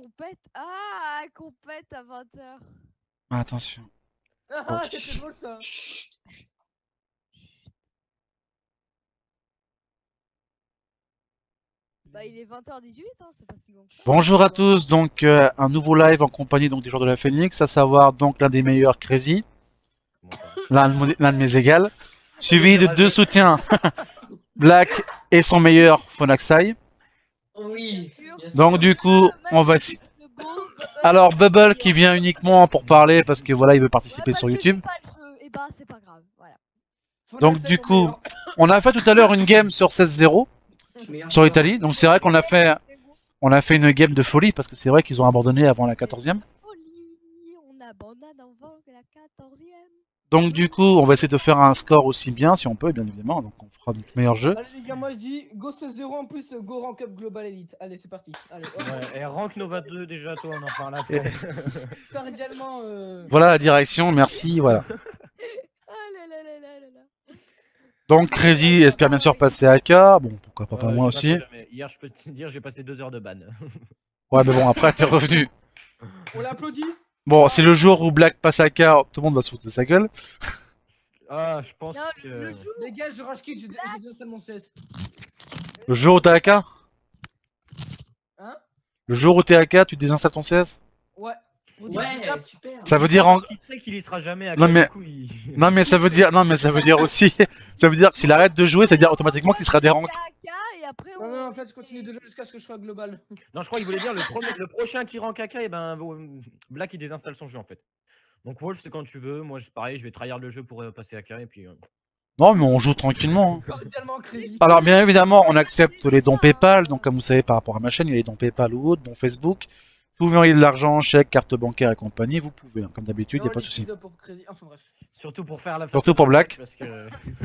compète. Ah, compète à 20h. Attention. Ah, c'est drôle ça. Bah, il est 20h18, hein, c'est pas si long. Bonjour à tous, donc un nouveau live en compagnie donc, des joueurs de la Phoenix, à savoir donc l'un des meilleurs Crazy, l'un de mes égales, suivi de deux soutiens, Black et son meilleur Phonaxai. Oui. Donc du coup, on va... Alors Bubble qui vient uniquement pour parler parce que voilà, il veut participer sur YouTube. Et bah, c'est pas grave, voilà. Donc du coup, on a fait tout à l'heure une game sur 16-0 sur l'Italie. Donc c'est vrai qu'on a fait une game de folie parce que c'est vrai qu'ils ont abandonné avant la 14e. On abandonne avant la 14e. Donc du coup, on va essayer de faire un score aussi bien si on peut, bien évidemment. Donc on fera notre meilleur jeu. Allez les gars, moi je dis go 16-0 en plus, go rank up global elite. Allez, c'est parti. Allez, hop. Ouais, et rank Nova 2 déjà, toi, on en parle après. Cordialement. Voilà la direction, merci, voilà. Ah là là là là là là. Donc Crazy espère bien sûr passer à AK. Bon, pourquoi pas moi aussi. Hier, je peux te dire, j'ai passé 2 heures de ban. Ouais, mais bon, après t'es revenu. On l'applaudit. Bon, c'est le jour où Black passe à AK, tout le monde va se foutre de sa gueule. Ah, je pense Non, que... le jour, Les gars, je rage quitte, j'ai déjà mon CS. Le jour où t'es AK, Hein? le jour où t'es AK, tu désinstalles ton CS. Ouais. Ouais, super. Ça veut dire en... Il sait qu'il y sera jamais à Non, mais- coup, il... Non mais ça veut dire aussi, ça veut dire que s'il arrête de jouer, ça veut dire automatiquement qu'il sera des ranks. et après on... Non, non, en fait, je continue de jouer jusqu'à ce que je sois global. Non, je crois qu'il voulait dire le prochain qui rank AK, et ben Black il désinstalle son jeu en fait. Donc Wolf, c'est quand tu veux. Moi, pareil, je vais tryhard le jeu pour passer AK et puis. Non mais on joue tranquillement. Hein. Cordialement crazy. Alors bien évidemment, on accepte les dons PayPal, donc comme vous savez par rapport à ma chaîne, il y a les dons PayPal ou autres, dons Facebook. Si vous voulez envoyer de l'argent, chèque, carte bancaire et compagnie, vous pouvez, hein. Comme d'habitude, il n'y a pas de souci. Pour crazy. Enfin bref. Surtout pour faire la. Surtout pour Black. Parce que...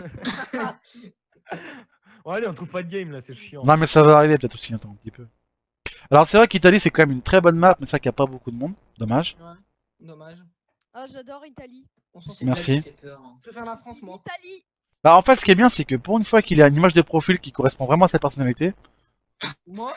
bon, allez, on trouve pas de game là, c'est chiant. Non mais ça va arriver peut-être aussi, attends un petit peu. Alors c'est vrai qu'Italie c'est quand même une très bonne map, mais c'est vrai qu'il n'y a pas beaucoup de monde, dommage. Ouais. Dommage. Ah, j'adore Italie. On s'en fout. Merci. Je préfère la France, moi. Italie. Bah en fait ce qui est bien c'est que pour une fois qu'il a une image de profil qui correspond vraiment à sa personnalité. Moi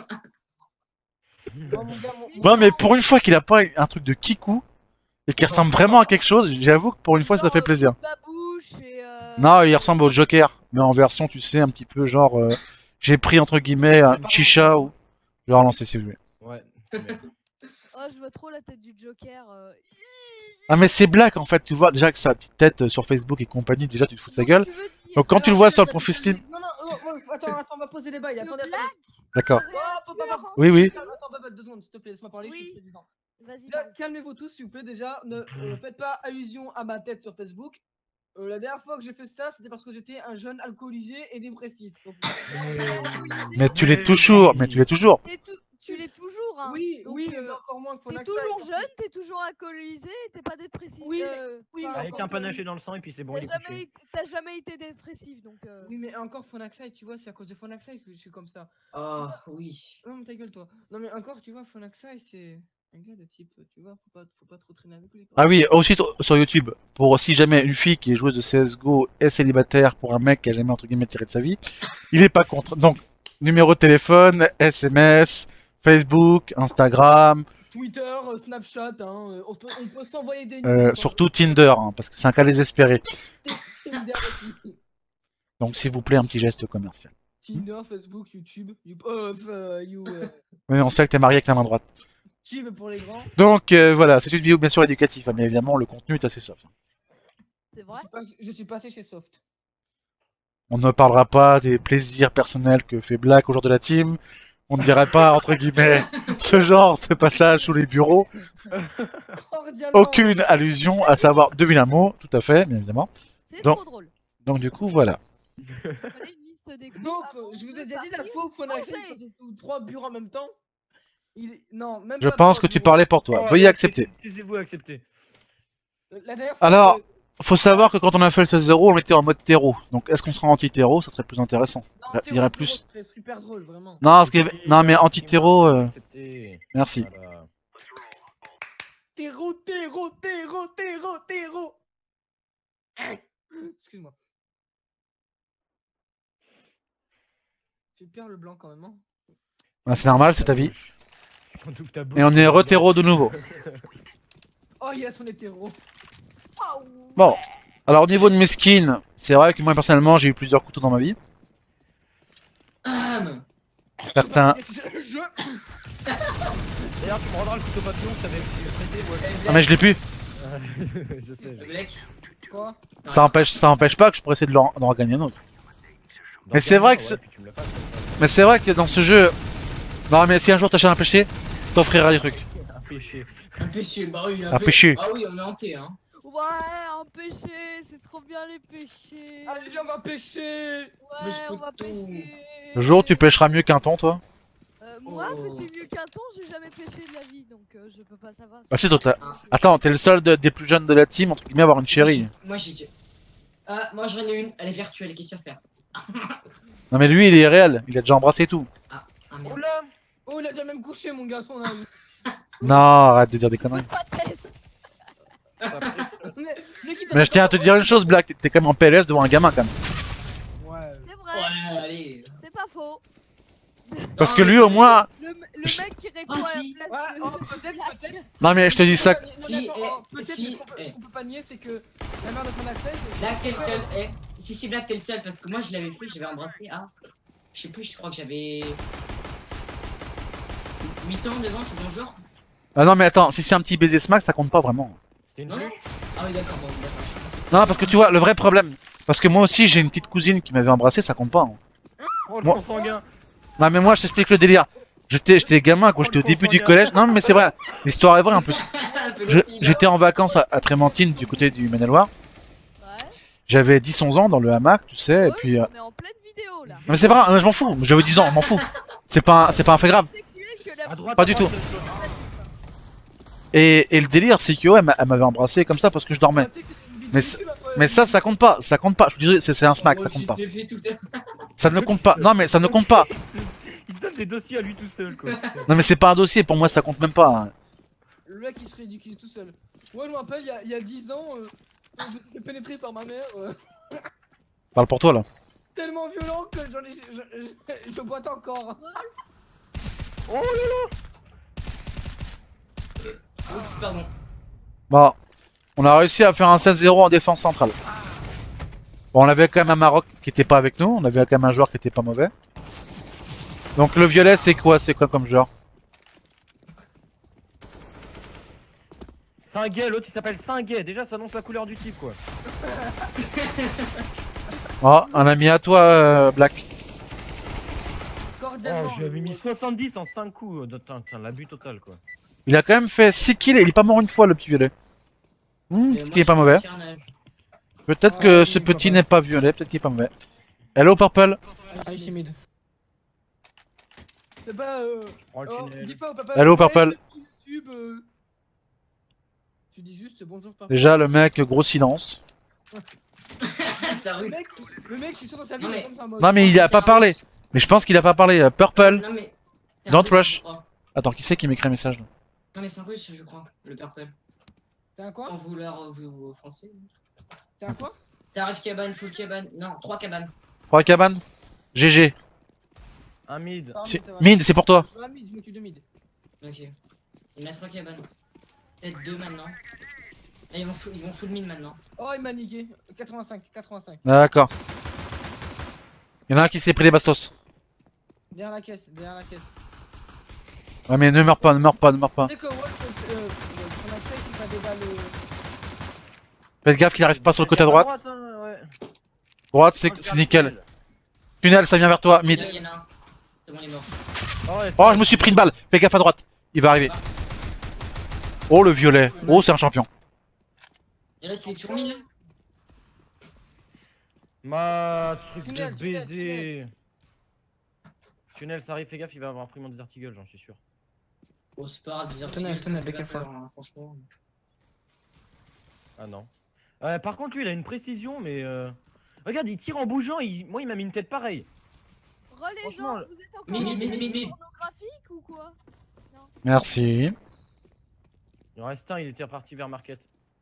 Moi, mon gars, Non mais pour une fois qu'il a pas un truc de kikou et qu'il ressemble vraiment à quelque chose, j'avoue que pour une fois ça fait plaisir. Babouche et Non, il ressemble au Joker, mais en version tu sais un petit peu genre j'ai pris entre guillemets un chicha ou je vais relancer si vous voulez. Ouais, c'est bien. Oh, je vois trop la tête du Joker. Ah mais c'est Black en fait, tu vois déjà que sa petite tête sur Facebook et compagnie, déjà tu te fous de sa gueule. Tu veux dire- Donc quand tu le vois sur le profil Steam... Non, non, attends, on va poser les bails. Le Attendez, Black. D'accord. Sérieux, Oui, oui. Attends, Babette, 2 secondes, s'il te plaît, laisse-moi parler, je suis Oui. président. Vas-y, Là, pardon. calmez-vous tous, s'il vous plaît, déjà. Ne faites pas allusion à ma tête sur Facebook. La dernière fois que j'ai fait ça, c'était parce que j'étais un jeune alcoolisé et dépressif. Donc, Mais tu l'es toujours, mais tu l'es toujours. Tu l'es toujours, hein. oui, Donc, oui, mais encore moins que T'es Fonaxa, toujours il- jeune, t'es toujours alcoolisé, t'es pas dépressif. Oui, oui, enfin, mais Avec un panaché dans le sang et puis c'est bon, il est couché. T'as jamais été dépressif, donc. Oui, mais encore Fonaxa, tu vois, c'est à cause de Fonaxa que je suis comme ça. Oh, oui. Non, mais ta gueule, toi. Non, mais encore, tu vois, Fonaxa, c'est un gars de type, tu vois, faut pas trop traîner avec lui. Ah oui, aussi sur YouTube, pour si jamais une fille qui est joueuse de CSGO est célibataire pour un mec qui a jamais entre guillemets tiré de sa vie, il est pas contre. Donc, numéro de téléphone, SMS, Facebook, Instagram, Twitter, Snapchat, hein, on peut s'envoyer des surtout Tinder, hein, parce que c'est un cas désespéré. Tinder aussi. Donc s'il vous plaît, un petit geste commercial. Tinder, Facebook, YouTube, Mais on sait que t'es marié avec ta main droite. YouTube pour les grands. Donc voilà, c'est une vidéo bien sûr éducative, hein, mais évidemment le contenu est assez soft. C'est vrai. Je suis passé chez Soft. On ne parlera pas des plaisirs personnels que fait Black au jour de la team. On ne dirait pas, entre guillemets, ce genre de passage sous les bureaux. Cordialement. Aucune allusion à savoir, devine un mot, tout à fait, bien évidemment. C'est Donc- trop drôle. Donc du coup, voilà. Fallait une liste des coups Donc, avant je vous de ai déjà dit la partir fois où Fonaxa manger. il passait sous 3 bureaux en même temps. Non, même Je pas pense 3 que tu bureaux. parlais pour toi. Oh, Veuillez allez, accepter. Taisez-vous à accepter. La dernière fois, Alors, faut savoir que quand on a fait le 16-0, on était en mode terreau. Donc est-ce qu'on sera anti-terreau? Ça serait plus intéressant. non, Il y aurait plus. C'est super drôle, vraiment. Non, non mais anti-terreau, Acceptez. merci. Voilà. Terreau. Excuse-moi. Tu perds le blanc quand même, hein. Ah, c'est normal, c'est ta vie. Quand t'ouvres ta bouche, Et on est retéro de nouveau. Oh, il a son hétéro. Oh, Bon. Alors au niveau de mes skins, c'est vrai que moi personnellement j'ai eu plusieurs couteaux dans ma vie. Ah, non. Certains. D'ailleurs, tu me rendras le couteau papillon que t'avais traité, ouais. Ah mais je l'ai plus. Je sais. Le mec. Quoi? Ça empêche pas que je pourrais essayer d'en gagner un autre. Mais c'est vrai que Mais c'est vrai que dans ce jeu. Non mais si un jour t'achètes un péché, t'offriras des trucs. Un péché. Un péché, bah oui, Un péché. Ah oui, on est hanté, hein. Ouais, un péché, c'est trop bien les péchés. Allez, viens, on va pêcher. Ouais, mais je on va peux tout. pêcher. Le jour où tu pêcheras mieux qu'un ton, toi. Moi, Oh. pêcher mieux qu'un ton, j'ai jamais pêché de la vie, donc je peux pas savoir. Bah si, toi, t'as- Ah. Attends, t'es le seul des plus jeunes de la team, entre guillemets, à avoir une chérie. Moi j'ai dit. Ah, moi j'en ai une, elle est virtuelle, qu'est-ce que tu vas faire? Non mais lui, il est réel, il a déjà embrassé tout. Ah Oh merde. là. Oh, il a déjà même couché, mon garçon. Là. Non, arrête de dire des conneries. Pas test. Mais je tiens à te dire une chose, Black, t'es quand même en PLS devant un gamin quand même. Ouais. C'est vrai, Ouais, allez. c'est pas faux. Parce Non, que mais lui, au moins. Le mec qui répond Ah, à si. la Ouais, place oh, de... peut-être. Non mais je te dis ça. Si, Honnêtement, eh, peut-être si, ce qu'on peut pas nier, c'est que la mère de ton accès, c'est. Black t'es le seul, eh. Si Black t'es le seul, parce que moi je l'avais fait, j'avais embrassé, ah. Je sais plus, je crois que j'avais. 8 ans, 9 ans, c'est bon genre. Ah non mais attends, si c'est un petit baiser smack, ça compte pas vraiment. C'était une Non, non. bûche. Ah oui, d'accord, bon, d'accord. Non, parce que tu vois, le vrai problème. Parce que moi aussi, j'ai une petite cousine qui m'avait embrassé, ça compte pas. Hein. Oh, le Moi- sang sanguin. Non mais moi, je t'explique le délire. J'étais gamin quand j'étais au début du collège. Non mais c'est vrai, l'histoire est vraie en plus. J'étais en vacances à Trémentine du côté du Maine-et-Loire. Ouais. J'avais 10-11 ans dans le hamac, tu sais, et puis... On est en pleine vidéo là. Mais c'est pas grave, je m'en fous, j'avais 10 ans, je m'en fous. C'est pas un fait grave. Sexuel que la À droite. Pas à du droite, tout. c'est le jaune. Et le délire, c'est que ouais, elle m'avait embrassé comme ça parce que je dormais. Mais ça compte pas, ça compte pas. Je suis désolé, c'est un smack, ça compte pas. Fait tout ça. Ça ne compte pas. Non mais ça ne compte pas. Il se donne des dossiers à lui tout seul, quoi. Non mais c'est pas un dossier, pour moi ça compte même pas. Hein. Le mec il se ridicule tout seul. Moi je me rappelle il y a 10 ans, j'ai été pénétré par ma mère. Parle pour toi là. Tellement violent que je boite encore. Oh là là. Oups, pardon. Bon, on a réussi à faire un 16-0 en défense centrale. Bon, on avait quand même un Maroc qui était pas avec nous, on avait quand même un joueur qui était pas mauvais. Donc le violet c'est quoi comme joueur? Saint-Gay, l'autre il s'appelle Saint-Gay. Déjà, ça annonce la couleur du type, quoi. Oh, un ami à toi, Black. Cordialement. Oh, j'avais mis 70 en 5 coups. Putain, l'abus total, quoi. Il a quand même fait 6 kills et il est pas mort une fois le petit violet. Peut-être qu'il est pas mauvais. Peut-être que ce petit n'est pas violet, peut-être qu'il est pas mauvais. Hello Purple. Ah, il est mid. C'est pas Prends le oh, tunnel. dis pas au papa. Hello, Purple. YouTube, Tu dis juste bonjour papa. Déjà le mec, gros silence. Ça Le russe. mec, le mec, je suis sûr dans sa vie, Non, il mais- est comme ça en mode. Non mais il a pas parlé. Mais je pense qu'il a pas parlé. Purple. Non mais. c'est un Don't russe, rush. je crois. Attends, qui c'est qui m'écrit un message là? Non mais c'est un russe, je crois. Le purple. C'est un quoi? En vouloir vous français. C'est un quoi? Tarif cabane, full cabane. Non, 3 cabanes. 3 cabanes. GG. Un mid. Ah, C'est- ça va. Mid, c'est pour toi. Ah, mid, je m'occupe de mid. Ok. Il y en a 3 cabanes. Peut-être 2 maintenant. Et ils vont full mid maintenant. Oh, il m'a niqué. 85, 85. D'accord. Il y en a un qui s'est pris les bastos. Derrière la caisse, derrière la caisse. Ouais mais ne meurs pas, ne meurs pas, ne meurs pas. Tu sais que Wolf, son accès, il va des balles. Faites gaffe qu'il arrive pas sur le côté à droite. Hein, ouais. Droite, Oh, le c'est nickel. tunnel. Tunnel, ça vient vers toi. Mid. Il y en a un. C'est bon, il est mort. Oh, ouais, Oh, je me suis pris une balle. Fais gaffe à droite. Il va arriver. Oh, le violet. Oh, c'est un champion. Il y en a qui est toujours 1000. Ma truc Tunnel, de tunnel, baiser. Tunnel, ça arrive, fais gaffe, il va avoir pris mon Desert j'en suis sûr. Oh, c'est pas grave, des Tunnel, articles, tunnel, ça fait quelle pas fois peur, hein, franchement. Ah non. Par contre, lui, il a une précision, mais. Regarde, il tire en bougeant, moi, il m'a mis une tête pareille. Re les Franchement, gens, vous êtes encore Mais, en mais. pornographique ou quoi? Merci. Il en reste un, il était reparti vers Market.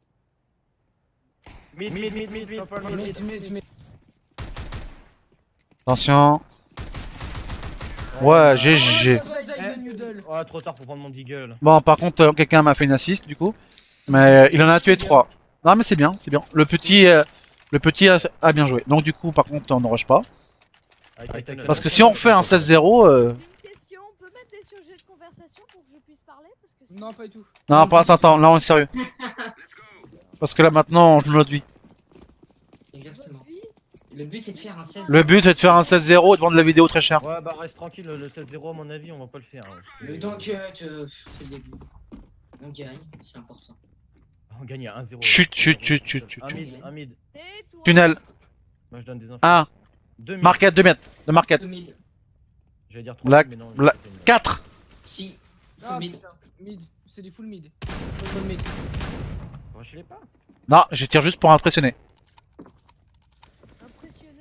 Mid, mid, mid, mid, mid, purple, mid, mid. Attention. Ouais, GG. Side Noodle. Oh, trop tard pour prendre mon deagle. Bon, par contre, quelqu'un m'a fait une assist, du coup. Mais il en a tué 3. Non, mais c'est bien, c'est bien. Le petit a bien joué. Donc, du coup, par contre, on ne rush pas. Parce que si on fait un 16-0... Une question, on peut mettre des sujets de conversation pour que je puisse parler parce que Non, pas du tout. Non, pas, attends, là, on est sérieux. Parce que là, maintenant, on joue notre vie. Exactement. Le but c'est de faire un 16. Le but, c'est de faire un 16-0 et de vendre la vidéo très cher. Ouais, bah reste tranquille, le 16-0 à mon avis, on va pas le faire. Hein. Donc, c'est le début. On gagne, c'est important. On gagne à 1-0. Chut, chut, chut, chut, chut. Un mid. tais-toi. Tunnel, Moi je donne des infos. 1, 2 market, 2 mètres, de market. 2000. J'allais dire 3 Black, mais non. Black. 4. Si. Ah Full mid. putain, mid. C'est du full mid. Full mid. Rush-les pas. Non, je tire juste pour impressionner. Impressionné.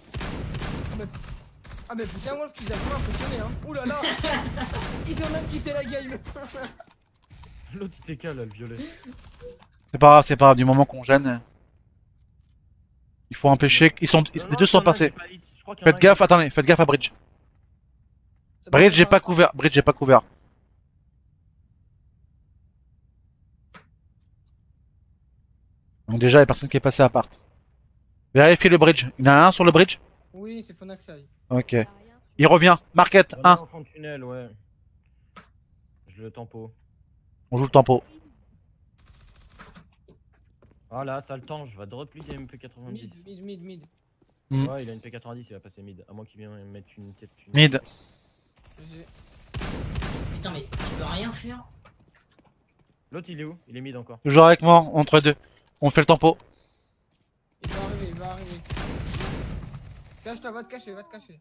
Ah mais putain, Wolf, tu les as pas impressionné hein. Ouh là là. Ils ont même quitté la game. L'autre il TK là, le violet. C'est pas grave, du moment qu'on gêne. Il faut empêcher. Les deux sont passés. Faites gaffe, attendez, faites gaffe à Bridge. Bridge, j'ai pas couvert. Bridge, j'ai pas couvert. Donc déjà, il y a personne qui est passé à part. Vérifiez le bridge. Il y en a un sur le bridge? Oui, c'est Phonaxai. Ok. T'as rien. Il revient. Market, 1. Au fond de tunnel, ouais. Je le tempo. On joue le tempo. Voilà, ça le temps, je vais drop lui des MP90. Mid. Mm. Ouais, il a une P90, il va passer mid. À moins qu'il vienne mettre une tête. Mid. Putain, mais tu peux rien faire. L'autre il est où? Il est mid encore. Toujours avec moi, entre deux. On fait le tempo. Il va arriver. Cache-toi, va te cacher.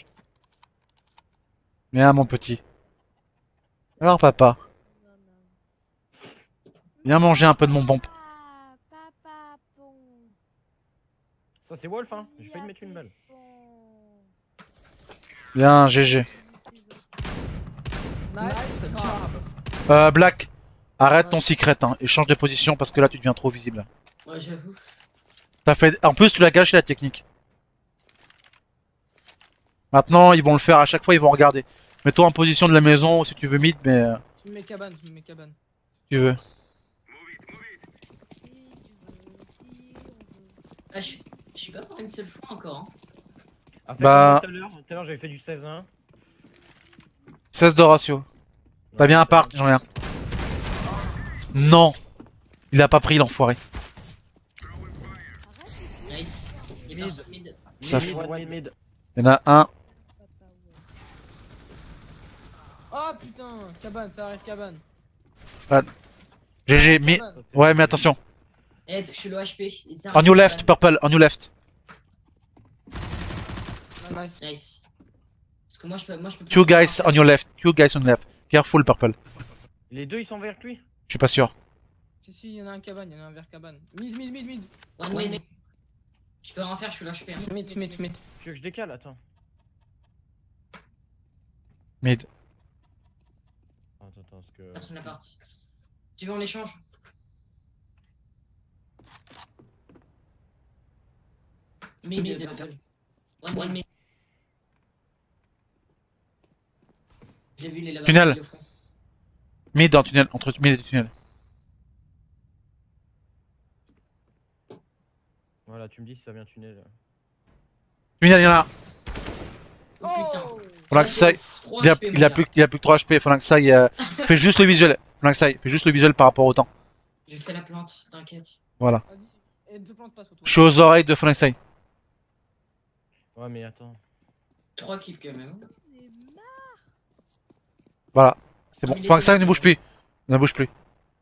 Viens, mon petit. Alors, papa. Non, non. Viens manger un peu de mon bombe. Papa, bon. Ça c'est Wolf, hein. J'ai failli mettre une balle. Bon. Viens, GG. Nice job. Black. Arrête ton secret, hein, et change de position parce que là, tu deviens trop visible. Ouais, j'avoue. T'as fait... En plus, tu l'as gâché la technique. Maintenant, ils vont le faire à chaque fois, ils vont regarder. Mets-toi en position de la maison si tu veux mid, mais Je me mets cabane. si tu veux. Si tu veux, si on veut. Ah, je suis pas pour une seule fois encore. Hein. Ah, Bah- tout à l'heure j'avais fait du 16-1. 16 de ratio. T'as bien un part, j'en ai un. Non. Il a pas pris, l'enfoiré. Arrête, Nice. Il y a personne mid. Ça Mid, fait- one mid. Il y en a un. papa, ouais. Ah putain, cabane, ça arrive cabane. GG, mi... Cabane. Ouais, mais attention. Eh, je suis low HP. On you left, purple, on you left. Ah, nice. Nice. Parce que moi je peux. Two guys on your left. Two guys on left. Careful, purple. Les deux ils sont vers lui. Je suis pas sûr. Si, il y en a un cabane, il y en a un vers cabane. Mid. One mid. Je peux rien faire, je suis low HP. Hein. Mid. Tu veux que je décale? Attends. Mid. Attends, parce que. Personne n'a parti. Tu veux on échange? Mid, purple. One mid. J'ai vu les là-bas. Tunnel. Mid dans tunnel, entre mid et tunnel. Voilà, tu me dis si ça vient tunnel. Tunnel, il y en a un. Oh putain. Faudra que ça aille. Il a plus que 3 HP, faudra que ça aille. Fais juste le visuel. Faudra que ça aille. Fais juste le visuel par rapport au temps. J'ai fait la plante, t'inquiète. Voilà. Vas-y, et ne te plante pas surtout. Je suis aux oreilles de Phonaxai. Ouais, mais attends. 3 kills quand même. On est marre. Voilà. C'est bon. Il est Phonaxai ne bon. bouge plus. Ne bouge plus.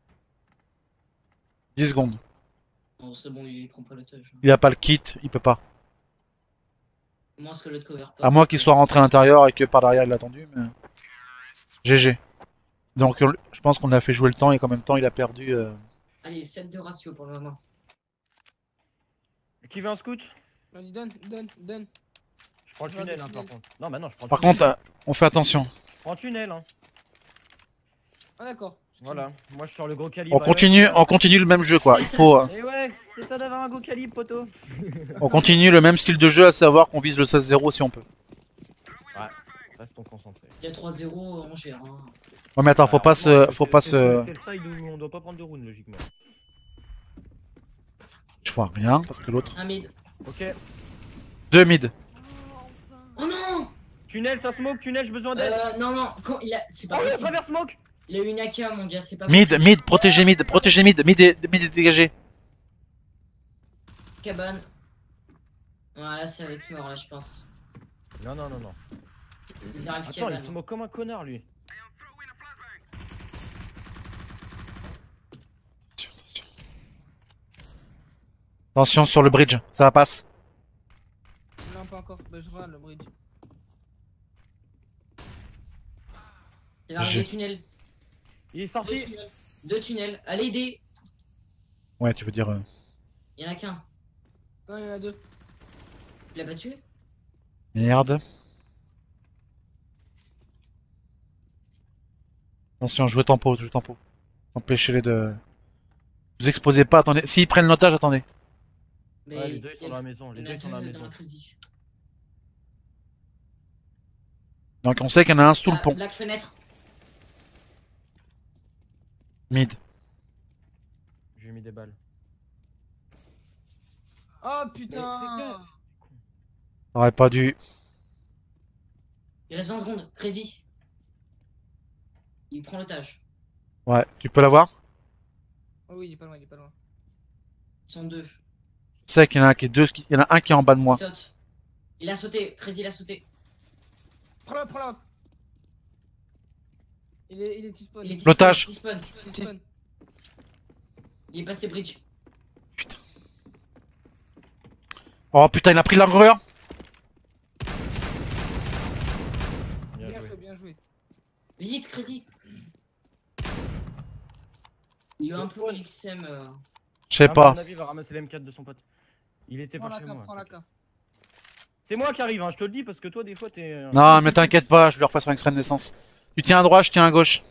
10 secondes. Bon, c'est bon, il prend pas le touch. Il a pas le kit, il peut pas. Moins ce que l'autre cover. À moins qu'il soit rentré à l'intérieur et que par derrière il l'a attendu, mais. GG. Donc je pense qu'on a fait jouer le temps et qu'en même temps il a perdu. Allez, 7 de ratio pour le moment. Qui veut un scout? Vas-y, donne. Je prends le Je vois tunnel, des hein, par tunnels. contre. Non, bah non, je prends le Par tunnel. contre, on fait attention. Je prends le tunnel, hein. Ah d'accord. Voilà, moi je sors le gros calibre. On continue le même jeu quoi. Il faut. Et ouais, c'est ça d'avoir un gros calibre, poteau. On continue le même style de jeu, à savoir qu'on vise le 16-0 si on peut. Restons concentrés. Il y a 3-0, on gère. Hein. Ouais, mais attends, faut pas se. C'est Faut pas c'est se. le side où on doit pas prendre de runes, logiquement. Je vois rien parce que l'autre. Un mid. Ok. 2 mid. Oh, enfin. Oh non. Tunnel, ça smoke, tunnel, j'ai besoin d'aide. Non, non, quand il a. C'est pas Ah oui, à possible. travers smoke. Il a eu une AK, mon gars, c'est pas Mid, possible. mid, protégez mid, protégez mid, mid est dégagé. Cabane. Voilà, c'est avec mort là, je pense. Non, non, non, non. Il arrive Attends, cabane. il smoke comme un connard, lui. Attention sur le bridge, ça passe. Non, pas encore. Bah, je râle le bridge. Il va arriver tunnel. Il est Deux sorti. tunnels. Deux tunnels. Allez, aider. Ouais, tu veux dire. Il y en a qu'un. Non, il y en a deux. Tu l'as pas tué? Merde. Attention, jouez tempo, jouez tempo. Empêchez-les de. Vous exposez pas, attendez. S'ils prennent l'otage, attendez. Mais Ouais, les deux ils sont il y dans a- la maison. Les il y deux en a ils sont dans la deux maison. crazy. Donc on sait qu'il y en a un sous le Ah, pont. Black fenêtre. Mid. J'ai mis des balles. Oh Mais fais putain. gaffe. T'aurais pas dû. Il reste 20 secondes. Crazy. Il prend l'otage. Ouais, tu peux l'avoir? Oh oui, il est pas loin, il est pas loin. Ils sont deux. Je sais qu'il y en a un qui est deux, il y en a un qui est en bas de moi. Il saute. Il a sauté. Crazy, il a sauté. Prends-le, prends-le. Il est T-spawn. Il est L'otage. T-spawn. T-spawn. Il est passé bridge. Oh putain, il a pris de l'armure. Bien Bien joué. joué, bien joué. Vite, Crazy. Il a un peu XM. Je sais À pas. mon avis, il va ramasser l'M4 de son pote. Il était Prends pas la chez K, moi. prends la K. C'est moi qui arrive, hein, je te le dis, parce que toi, des fois, t'es. Non, mais t'inquiète pas, je le refais sur extrait de naissance. Tu tiens à droite, je tiens à gauche.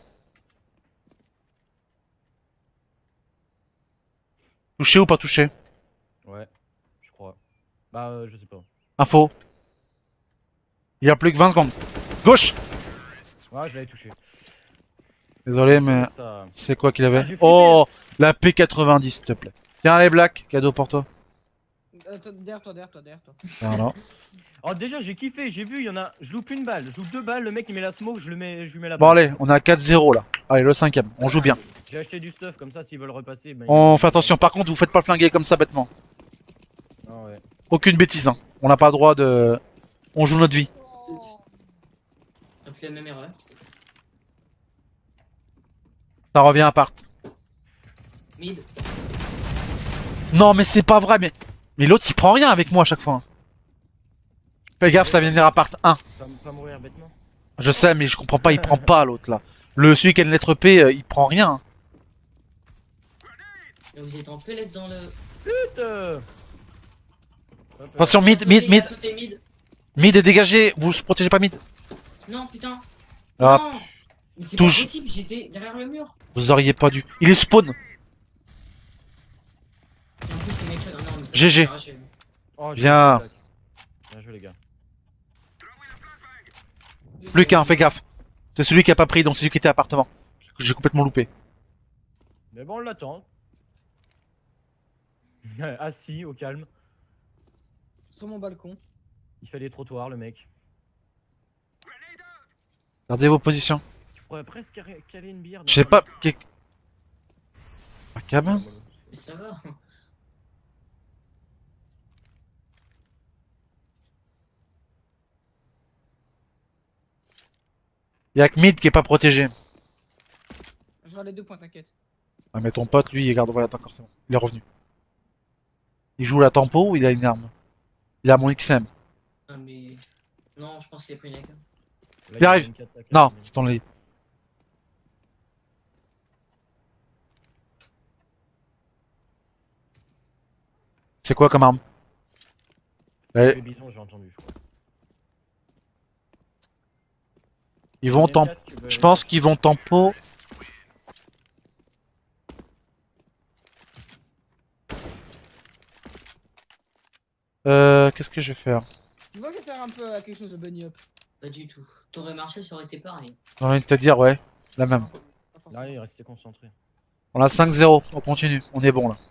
Touché ou pas touché? Ouais, je crois. Bah, je sais pas. Info. Il y a plus que 20 secondes. Gauche! Ouais, je l'avais touché. Désolé, mais Ça... c'est quoi qu'il Ah, avait? j'ai flippé. Oh! La P90, s'il te plaît. Tiens, les Black, cadeau pour toi. Derrière toi, derrière toi, derrière toi. Voilà. Oh, déjà, j'ai kiffé, j'ai vu, il y en a. Je loupe une balle, je loupe deux balles, le mec il met la smoke, je lui mets la Bon, balle. allez, on est à 4-0 là. Allez, le cinquième, on joue bien. J'ai acheté du stuff, comme ça, s'ils veulent repasser. Ben, On fait attention, par contre, vous faites pas flinguer comme ça bêtement. Ah ouais. Aucune bêtise, hein. On n'a pas le droit de. On joue notre vie. On a fait la même erreur. Ça revient à part. Mid. Non, mais c'est pas vrai, mais l'autre il prend rien avec moi à chaque fois. Fais gaffe, ça vient de venir à part 1. Ça va pas mourir bêtement. Je sais, mais je comprends pas, il prend pas l'autre là. Celui qui a une lettre P, il prend rien. Mais vous êtes en PLS dans le. Putain. Hop, Attention, Il a mid, sauté, mid, il a mid. sauté, mid. Mid est dégagé, vous se protégez pas mid. Non, putain. Hop. Non. Mais c'est Touche. pas possible, j'étais derrière le mur. Vous auriez pas dû. Il est spawn. Et en plus, c'est mec. Non, mais ça GG. s'est arraché. Oh, j'ai Bien. fait une attaque. Bien joué, les gars. Plus qu'un, fais gaffe. C'est celui qui a pas pris, donc c'est celui qui était à appartement. J'ai complètement loupé. Mais bon, on l'attend. Assis, au calme. Sur mon balcon. Il fait des trottoirs, le mec. Gardez vos positions. Tu pourrais presque caler une bière. Je sais pas. La cabane? Mais ça va. Y'a que mid qui est pas protégé. Je râle les 2 points, t'inquiète. Ah, mais ton pote, lui, il garde. Ouais, attends, encore, c'est bon. Il est revenu. Il joue la tempo ou il a une arme? Il a mon XM. Ah, mais. Non, je pense qu'il a pris une AK. Là, Il arrive. a une 4 attaques, Non, mais- c'est ton lit. C'est quoi comme arme? Les Eh, bisons, j'ai entendu, je crois. ils vont Les tempo. quatre, tu peux Je aller- pense qu'ils vont tempo. Qu'est-ce que je vais faire? Tu vois que ça sert un peu à quelque chose de bunny up. Pas du tout. t'aurais marché, ça aurait été pareil. J'ai envie de te dire, ouais, la même. Pas forcément. Là, il restait concentré. On a 5-0, on continue, on est bon là.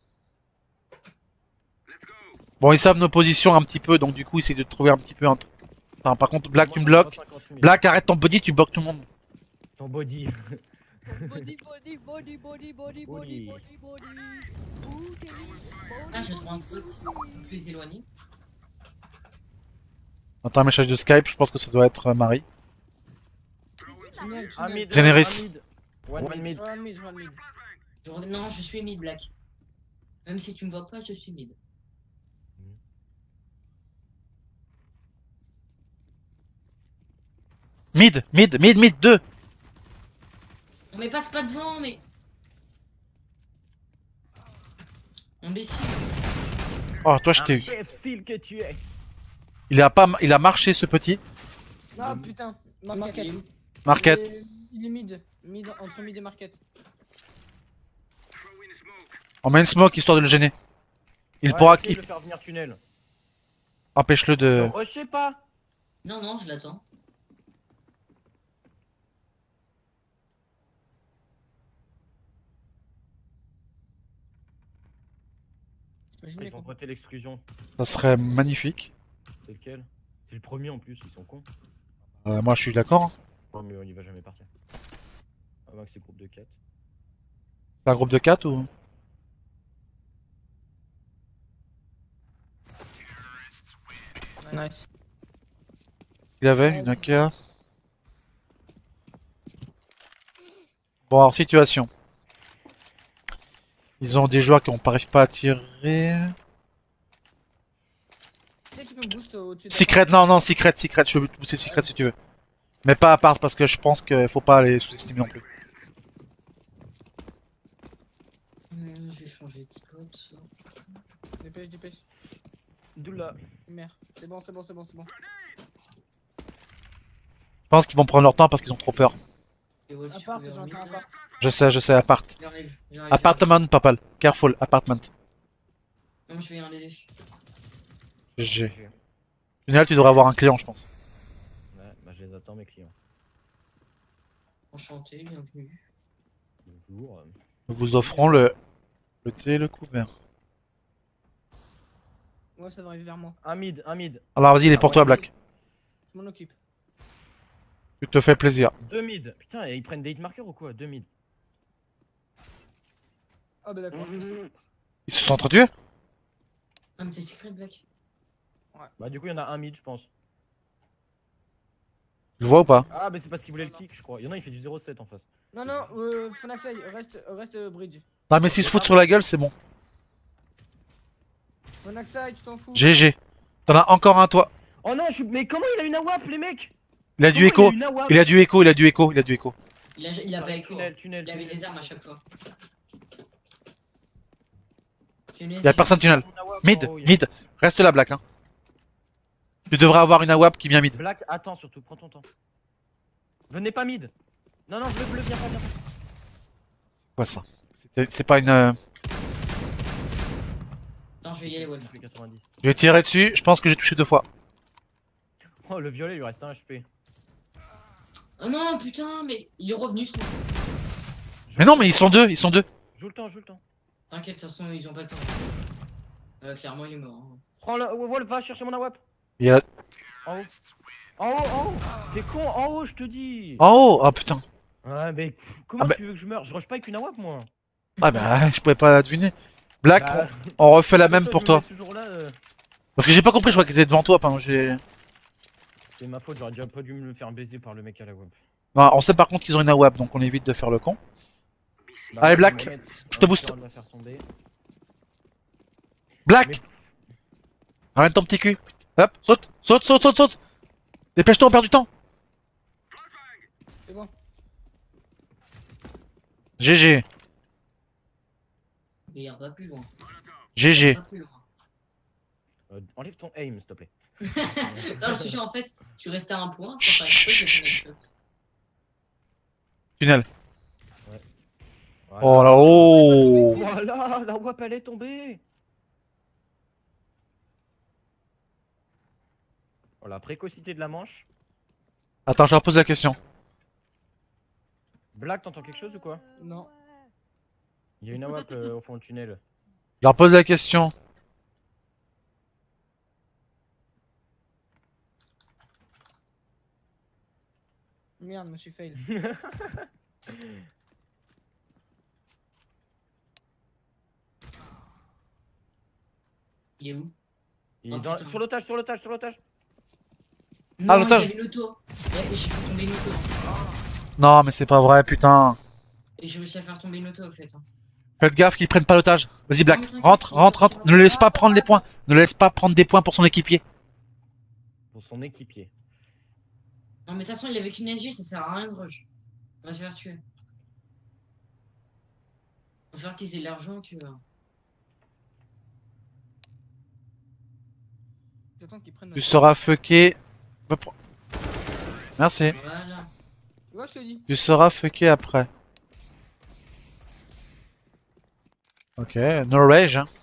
Bon, ils savent nos positions un petit peu, donc du coup, ils essaient de trouver un petit peu un truc. Enfin, par contre, Black, tu me bloques. 50 000. Black, arrête ton body, tu bloques tout le monde. Ton body. Body, body, body, body, body, body, Body. body, body. Ouh, Kevin. Ah, je Body, trouve un body, spot body. plus éloigné. Attends, un message de Skype, je pense que ça doit être Marie. Tunnel, Un tunnel. mid. Generis. un mid. One mid. Je vois le mid, je vois le mid. Non, je suis mid, Black. Même si tu me vois pas, je suis mid. Mid, 2. Non, mais passe pas devant, mais. Imbécile. Oh, toi, je t'ai eu. Imbécile que tu es. Il a marché ce petit. Non, putain. Market. Il est où Market. Il est mid. Mid, entre mid et market. On met une smoke histoire de le gêner. Il Ouais, pourra. essaye de le faire venir tunnel. Empêche-le de. Oh, je sais pas. Non, non, je l'attends. Imagine Ils les ont compos. voté l'exclusion. Ça serait magnifique. C'est lequel? C'est le premier en plus, ils sont cons. Moi, je suis d'accord. Hein. Oh, mais on y va jamais partir. Ah, bah, c'est groupe de 4. C'est un groupe de 4 ou. Nice. Il avait une AK. Bon, alors, situation. Ils ont des joueurs qui n'arrivent pas à tirer. Tu sais qui peut me boost au-dessus de la Secret, non, Secret. Je peux te pousser Secret si tu veux. Mais pas à part parce que je pense qu'il faut pas les sous-estimer non plus. Je vais changer de spot. Dépêche, dépêche. Doula. Merde. C'est bon, c'est bon, c'est bon, c'est bon. Je pense qu'ils vont prendre leur temps parce qu'ils ont trop peur. Et ouais, À tu part, peux j'entends remettre, encore. Je sais, appart. J'arrive. Apartment, papal. Careful, apartment. Non, je vais y aller. GG. Tunnel, tu devrais avoir un client, je pense. Ouais, bah je les attends mes clients. Enchanté, bienvenue. Bonjour. Nous vous offrons le thé et le couvert. Ouais, ça va arriver vers moi. Un mid, un mid. Alors vas-y, il est pour Ah, toi, ouais. Black. Je m'en occupe. Tu te fais plaisir. Deux mid. Putain, et ils prennent des hitmarkers ou quoi? Deux mid. Ah, bah d'accord. Ils se sont entretués? Ah, mais t'es secret, Black. Bah du coup il y en a un mid je pense. Tu le vois ou pas? Ah bah c'est parce qu'il voulait le kick je crois. Il y en a il fait du 0,7 en face. Non, non, Fonaxai, reste bridge. Non, mais s'ils se foutent sur la gueule, c'est bon. Fonaxai, tu t'en fous. GG. T'en as encore un, toi. Oh non, mais comment il a une AWAP les mecs? Il a du Comment écho. il a une AWAP? Il a du écho, il a du écho, il a du écho. Il avait écho. Tunnel, tunnel. Il avait des armes à chaque fois. Il y a personne tunnel. Une AWAP Mid, en haut, il y a- mid. Reste là, Black. Hein. Tu devrais avoir une AWAP qui vient mid. Black, attends surtout, prends ton temps. Venez pas mid. Non, non, bleu, viens pas, viens pas. Quoi ça? C'est pas une. Non, je vais y aller, ouais. Je fais 90. Je vais tirer dessus, je pense que j'ai touché 2 fois. Oh, le violet, il lui reste un HP. Oh non, putain, mais il est revenu. Mais non, mais ils sont deux, ils sont deux. Joue le temps, joue le temps. T'inquiète, de toute façon, ils ont pas le temps. Clairement, il est mort. Hein. Prends le. Wolf, va chercher mon AWAP. Il y a... En haut. En haut, en haut. T'es con, en haut, je te dis. En haut. Ah putain. Ouais, mais comment Ah bah- tu veux que je meure? Je rush pas avec une AWAP moi. Ah bah, je pouvais pas deviner. Black, Bah, on refait la même toi, pour je me toi. mets ce jour-là, Parce que j'ai pas compris, je crois qu'ils étaient devant toi pendant que j'ai. c'est ma faute, j'aurais déjà pas dû me faire baiser par le mec à la web. Non, on sait par contre qu'ils ont une AWAP, donc on évite de faire le con. Bah, Allez, moi, Black, je vais mettre je te un booste. tir de la faire tomber. Black, Mais- ramène ton petit cul. Hop, saute, saute, saute, saute, saute. Dépêche-toi, on perd du temps. C'est bon. GG, Mais il va pas plus loin. GG. Pas plus loin. Enlève ton aim s'il te plaît. Non, je te jure, en fait, tu restais à un point, sans faire exprès, je vais te mettre shot. Tunnel. Voilà. Oh là, oh. Voilà, la WAP elle est tombée. Oh, la précocité de la manche. Attends, je repose la question. Black, t'entends quelque chose ou quoi? Non. Il y a une AWP au fond du tunnel. Je repose la question. Merde, je me suis fail. Il est où? Il est Oh, dans... putain. Sur l'otage, sur l'otage, sur l'otage. Non, l'otage. il y avait une auto. J'ai fait tomber une auto. Non, mais c'est pas vrai, putain. Et j'ai réussi à faire tomber une auto, au fait. Hein. Faites gaffe qu'ils prennent pas l'otage. Vas-y, Black. Non, mais t'inquiète, Rentre, il rentre, sortira. rentre. Ne le laisse pas prendre les points. Ne le laisse pas prendre des points pour son équipier. Pour son équipier. Non, mais de toute façon, il avait qu'une SG, ça sert à rien de rush. On va se faire tuer. Faut faire qu'ils aient de l'argent que. J'attends qu'ils prennent Tu notre... seras fucké. Merci. Voilà. Ouais, je te dis. Tu seras fucké après. Ok, no rage. Hein.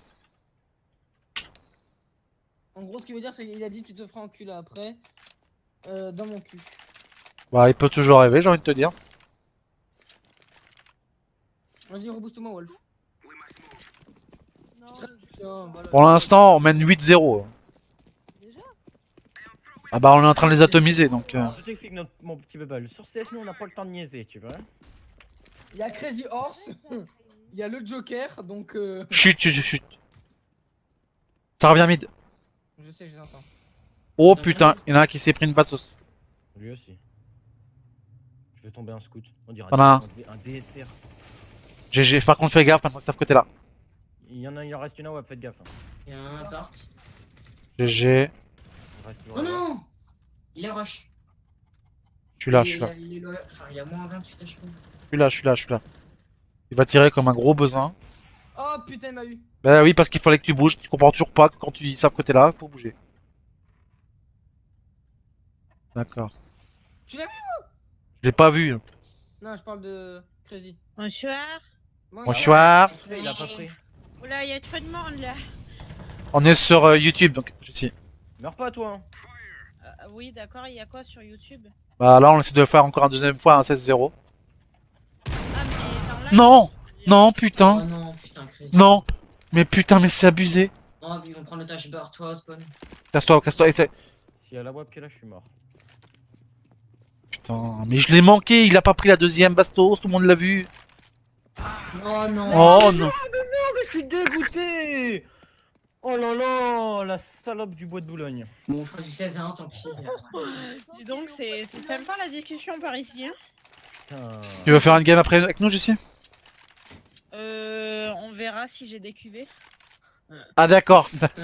En gros, ce qu'il veut dire, c'est qu'il a dit tu te feras enculer après. Dans mon cul. Bah, il peut toujours rêver, j'ai envie de te dire. Vas-y, rebooste-moi, Wolf. Non, Tiens, voilà. Pour l'instant, on mène 8-0. déjà. Ah bah, on est en train de les atomiser, donc... Alors, je t'explique mon petit bubble. Sur CS, nous on n'a pas le temps de niaiser, tu vois. Il y a Crazy Horse, il y a le Joker, donc Chut, chut, chut, chut. Ça revient mid. je sais, je les entends. Oh putain, il y en a un qui s'est pris une passos. Lui aussi. Je vais tomber un scout. On dirait T'en as un DSR. GG, par contre, fais gaffe, maintenant que c'est de côté là. Il en reste une AWP, faites gaffe. Hein. Il y a un appart. GG. Il reste toujours Oh AWP. non! Il est rush. Je suis là, je suis là. Il est loin. Enfin, il y a moins 28 HP. Je suis là, je suis là, je suis là. Il va tirer comme un gros besoin. Oh putain, il m'a eu. Bah oui, parce qu'il fallait que tu bouges. Tu comprends toujours pas que quand tu savent que t'es là, faut bouger. D'accord. Tu l'as vu? Je l'ai pas vu. Non, je parle de Crazy. Bonsoir. Bonsoir. Il a pas pris. Oula, il y a trop de monde là. On est sur YouTube, donc je sais. Meurs pas toi. Hein. Oui, d'accord, il y a quoi sur YouTube? Bah là, on essaie de faire encore un deuxième fois un 16-0. Ah, mais dans live, Non! il y a- Non, Oh putain! non, putain, Chris. Non! Mais putain, mais c'est abusé! Oh, ils vont prendre le tâche bar, toi, au spawn. Casse-toi, casse-toi, essaie! Si à la AWP qui est là, je suis mort. Putain, mais je l'ai manqué, il a pas pris la deuxième bastos, tout le monde l'a vu! Oh non! Oh non! Mais je suis dégoûté. Oh là là, la salope du bois de Boulogne. Bon, on fera du 16 à 1, tant pis. Dis donc, c'est sympa la discussion par ici. Hein. Putain. Tu veux faire une game après avec nous, Jessie? On verra si j'ai des cuvées. Ah d'accord!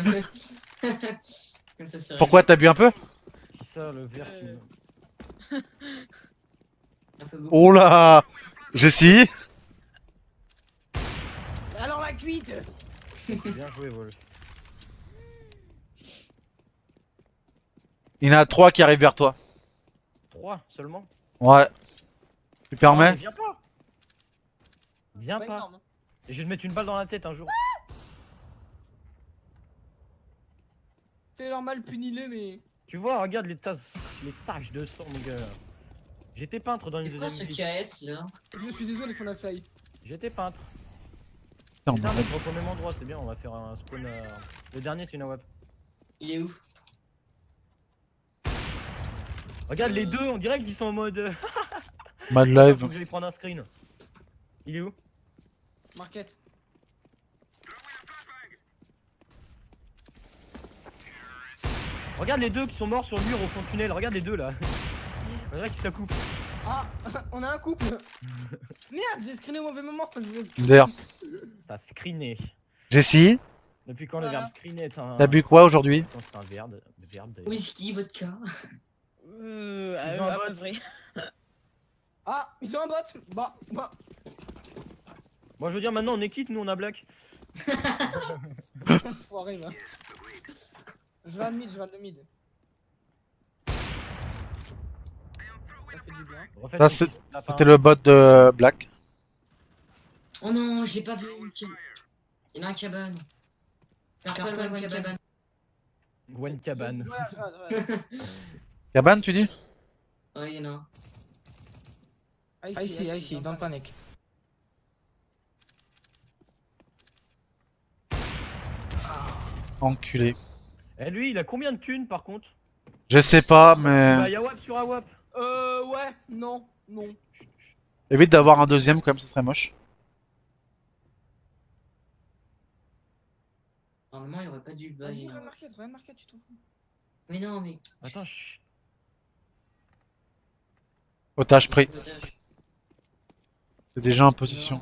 Comme ça, c'est Pourquoi, t'as bu un peu? Qui ça, le vert qui... réglé. Un peu beaucoup. Oh là! Jessie? Alors la cuite. Bien joué, Wolf. Il y en a 3 qui arrivent vers toi. 3 seulement. Ouais. Tu Ah, permets? mais viens pas. Viens Pas pas. énorme, hein. Et je vais te mettre une balle dans la tête un jour. Fais leur mal, punis-les, mais. Tu vois, regarde les taches de sang, mon gars. J'étais peintre dans une C'est quoi deuxième ce vie. KS là? Je suis désolé, Fonafsaï. J'étais peintre. Non, C'est un mec au même endroit, c'est bien, on va faire un spawn. Le dernier, c'est une AWP. Il est où? Regarde les deux, on dirait qu'ils sont en mode. Mad Faut live. que j'aille prendre un screen. Il est où? Marquette. Regarde les deux qui sont morts sur le mur au fond du tunnel, regarde les deux là. On dirait qu'ils s'accouplent. Ah, on a un couple. Merde, j'ai screené au mauvais moment. D'ailleurs, T'as screené. Jessie, Depuis quand le Voilà. verbe screener est un. t'as bu quoi aujourd'hui? Quand c'est un verbe d'ailleurs. Whisky, vodka. Ils ont un à bot. peu près. Ah, ils ont un bot. Bah. Moi je veux dire maintenant on est quitte, nous on a Black. Foiré, va. Je vais à le mid, je vais à le mid. Ça fait du bien. Refaites Ça, une c'est- petite lapin. C'était le bot de Black. Oh non, j'ai pas vu. Il y en a un cabane. Purple, one cabane. Gwen cabane. Ouais. Cabane, tu dis? Ouais, y'en a un. Ici, don't panic. Enculé. Eh, lui, il a combien de thunes par contre? Je sais pas, Bah, mais... Yawap sur Awap. Ouais, non. Évite d'avoir un deuxième, quand même, ce serait moche. Normalement, il aurait pas dû le Vas-y, bailler. rien marquette, tu t'en fous. Mais non, mais. Attends, chut. Otage pris. Otage. C'est déjà en position.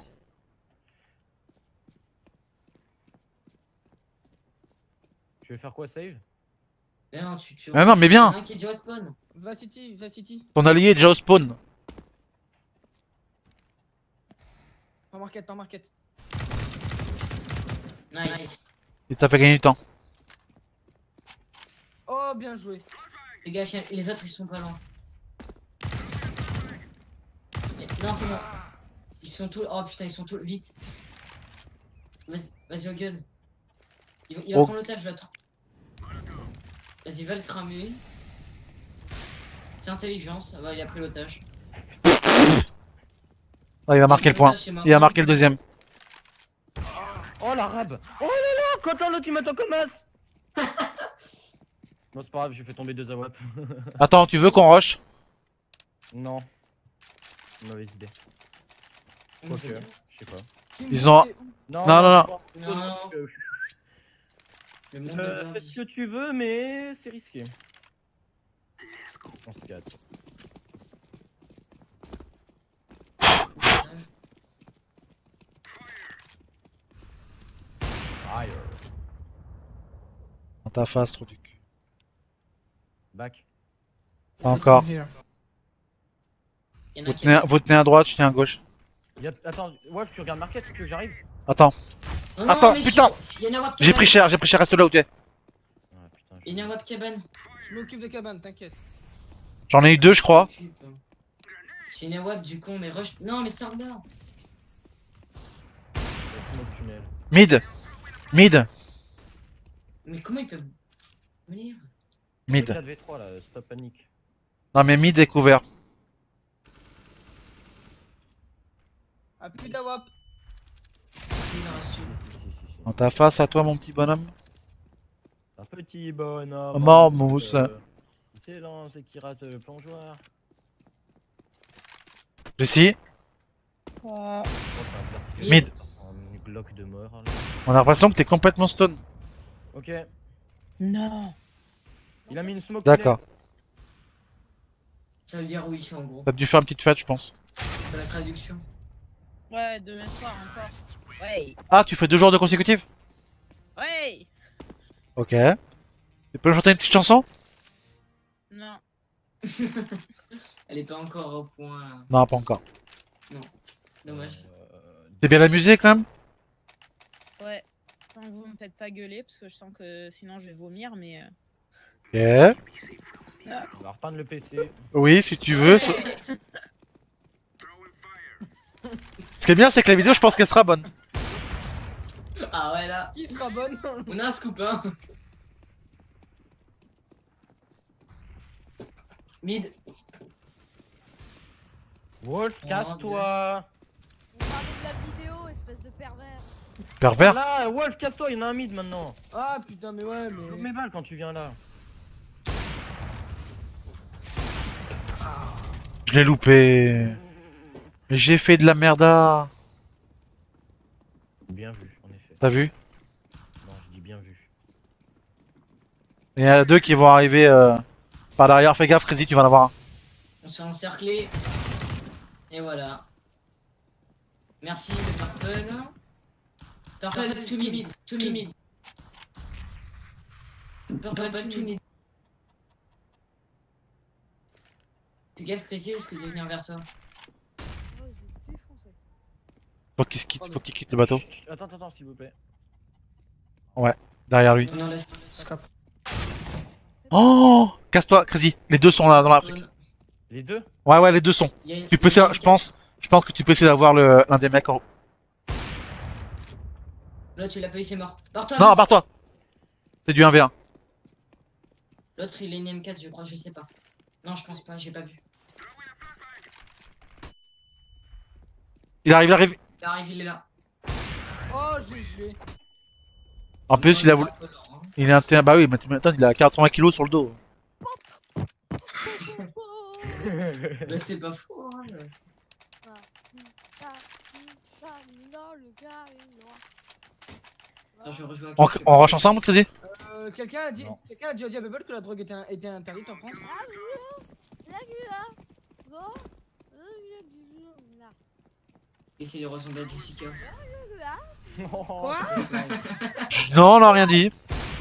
Tu veux faire quoi, save? Mais non, tu. Ah non, mais viens. Il y en a un qui est déjà au spawn. Va City. Ton allié est déjà au spawn. Pas marquette. Nice. Et ça fait gagner du temps. Oh, bien joué. Les gars, les autres ils sont pas loin. Non, c'est bon. Ils sont tous. Oh putain, ils sont tous. Vite. Vas-y, au gun. Il va Oh. prendre l'otage, l'autre. Vas-y, va le cramer. C'est intelligence. Il a pris l'otage. Ah, il a marqué le point. Il a marqué le deuxième. Oh l'arabe. Oh là là, Quentin, l'autre il m'attend comme as. Non, c'est pas grave, j'ai fait tomber 2 Awap. Attends, tu veux qu'on rush? Non. Mauvaise idée. Quoique, je sais pas. Ils ont- Non, Non. Non. Le monde de Fais Birdie. ce que tu veux, mais c'est risqué. On se gâte. Fire. Dans ta face, trop du cul. Back. Pas encore. Il y en a Vous qui- tenez à droite, je tiens à gauche. Attends, Wolf, tu regardes Market, tu veux que j'arrive? Attends. Non, Attends, mais putain. il y en a Wap J'ai pris cher, reste là où tu es. Ah putain, Il y en a Wap cabane. Je m'occupe des cabanes, t'inquiète. J'en ai eu 2, je crois. C'est une Wap du con, mais rush. Non, mais sors dehors. Smoke tunnel. Mid. Mais comment ils peuvent venir? Mid. 4v3 là, stop panique. Non mais mid est couvert. Ah, plus d'awap. Il en reste une. Si. Dans ta face à toi, mon petit bonhomme. Un petit bonhomme. Marmousse. Qui s'élance et qui rate le plongeoir. Ici, Oh, mid. Un Glock de mort là. On a l'impression que t'es complètement stone. Ok, non. il a mis une smoke. D'accord. Ça veut dire oui, en gros. T'as dû faire une petite fête, je pense. C'est la traduction. Ouais, demain soir encore. Ouais. Ah, tu fais 2 jours de consécutifs? Ouais. Ok. Tu peux chanter une petite chanson? Non. Elle est pas encore au point. Non, pas encore. Dommage. T'es bien amusé quand même? Ouais. Tant que vous me faites pas gueuler, parce que je sens que sinon je vais vomir, mais. Ok. On va repeindre le PC. Oui, si tu veux. Ce qui est bien, c'est que la vidéo, je pense qu'elle sera bonne. Ah ouais, là. Qui sera bonne? On a un scoop, hein. Mid. Wolf, casse-toi. Vous parlez de la vidéo, espèce de pervers. Pervers. Là, Wolf, casse-toi, il y en a un mid maintenant. Ah putain, mais ouais, Coupe mais. mes balles quand tu viens là. Je l'ai loupé. Mais j'ai fait de la merda. Bien vu, en effet. T'as vu? Non, je dis bien vu. Il y en a 2 qui vont arriver par derrière. Fais gaffe, Crazy, tu vas en avoir un. On se fait encercler. Et voilà. Merci le Purple. Purple, to mid. To mid. Purple, to mid. Fais gaffe, Crazy, est-ce que de venir vers toi? Oh, je vais défoncer. Faut qu'il quitte le bateau. Chut, chut, attends, s'il vous plaît. Derrière lui. Non, laisse. Oh! Casse-toi, Crazy. Les 2 sont là dans la brique. Les deux? Ouais, les 2 sont. Tu peux essayer, je pense que tu peux essayer d'avoir l'un des mecs en haut. Là, tu l'as pas eu, c'est mort. Barre-toi. Non, barre-toi. C'est du 1v1. L'autre, il est une M4, je crois, je sais pas. Non, je pense pas, j'ai pas vu. Il arrive, il arrive. Il arrive, il est là. Oh, GG. En plus, il a voulu. Il est un. Bah oui, mais attends, il a 80 kilos sur le dos. Bah, c'est pas faux. Hein. Attends, je rejoins un truc. On rush ensemble, Crazy? Quelqu'un a dit Non. au Diable que la drogue était interdite en France. Essaye de ressembler à Jessica. Quoi? Non, on n'a rien dit.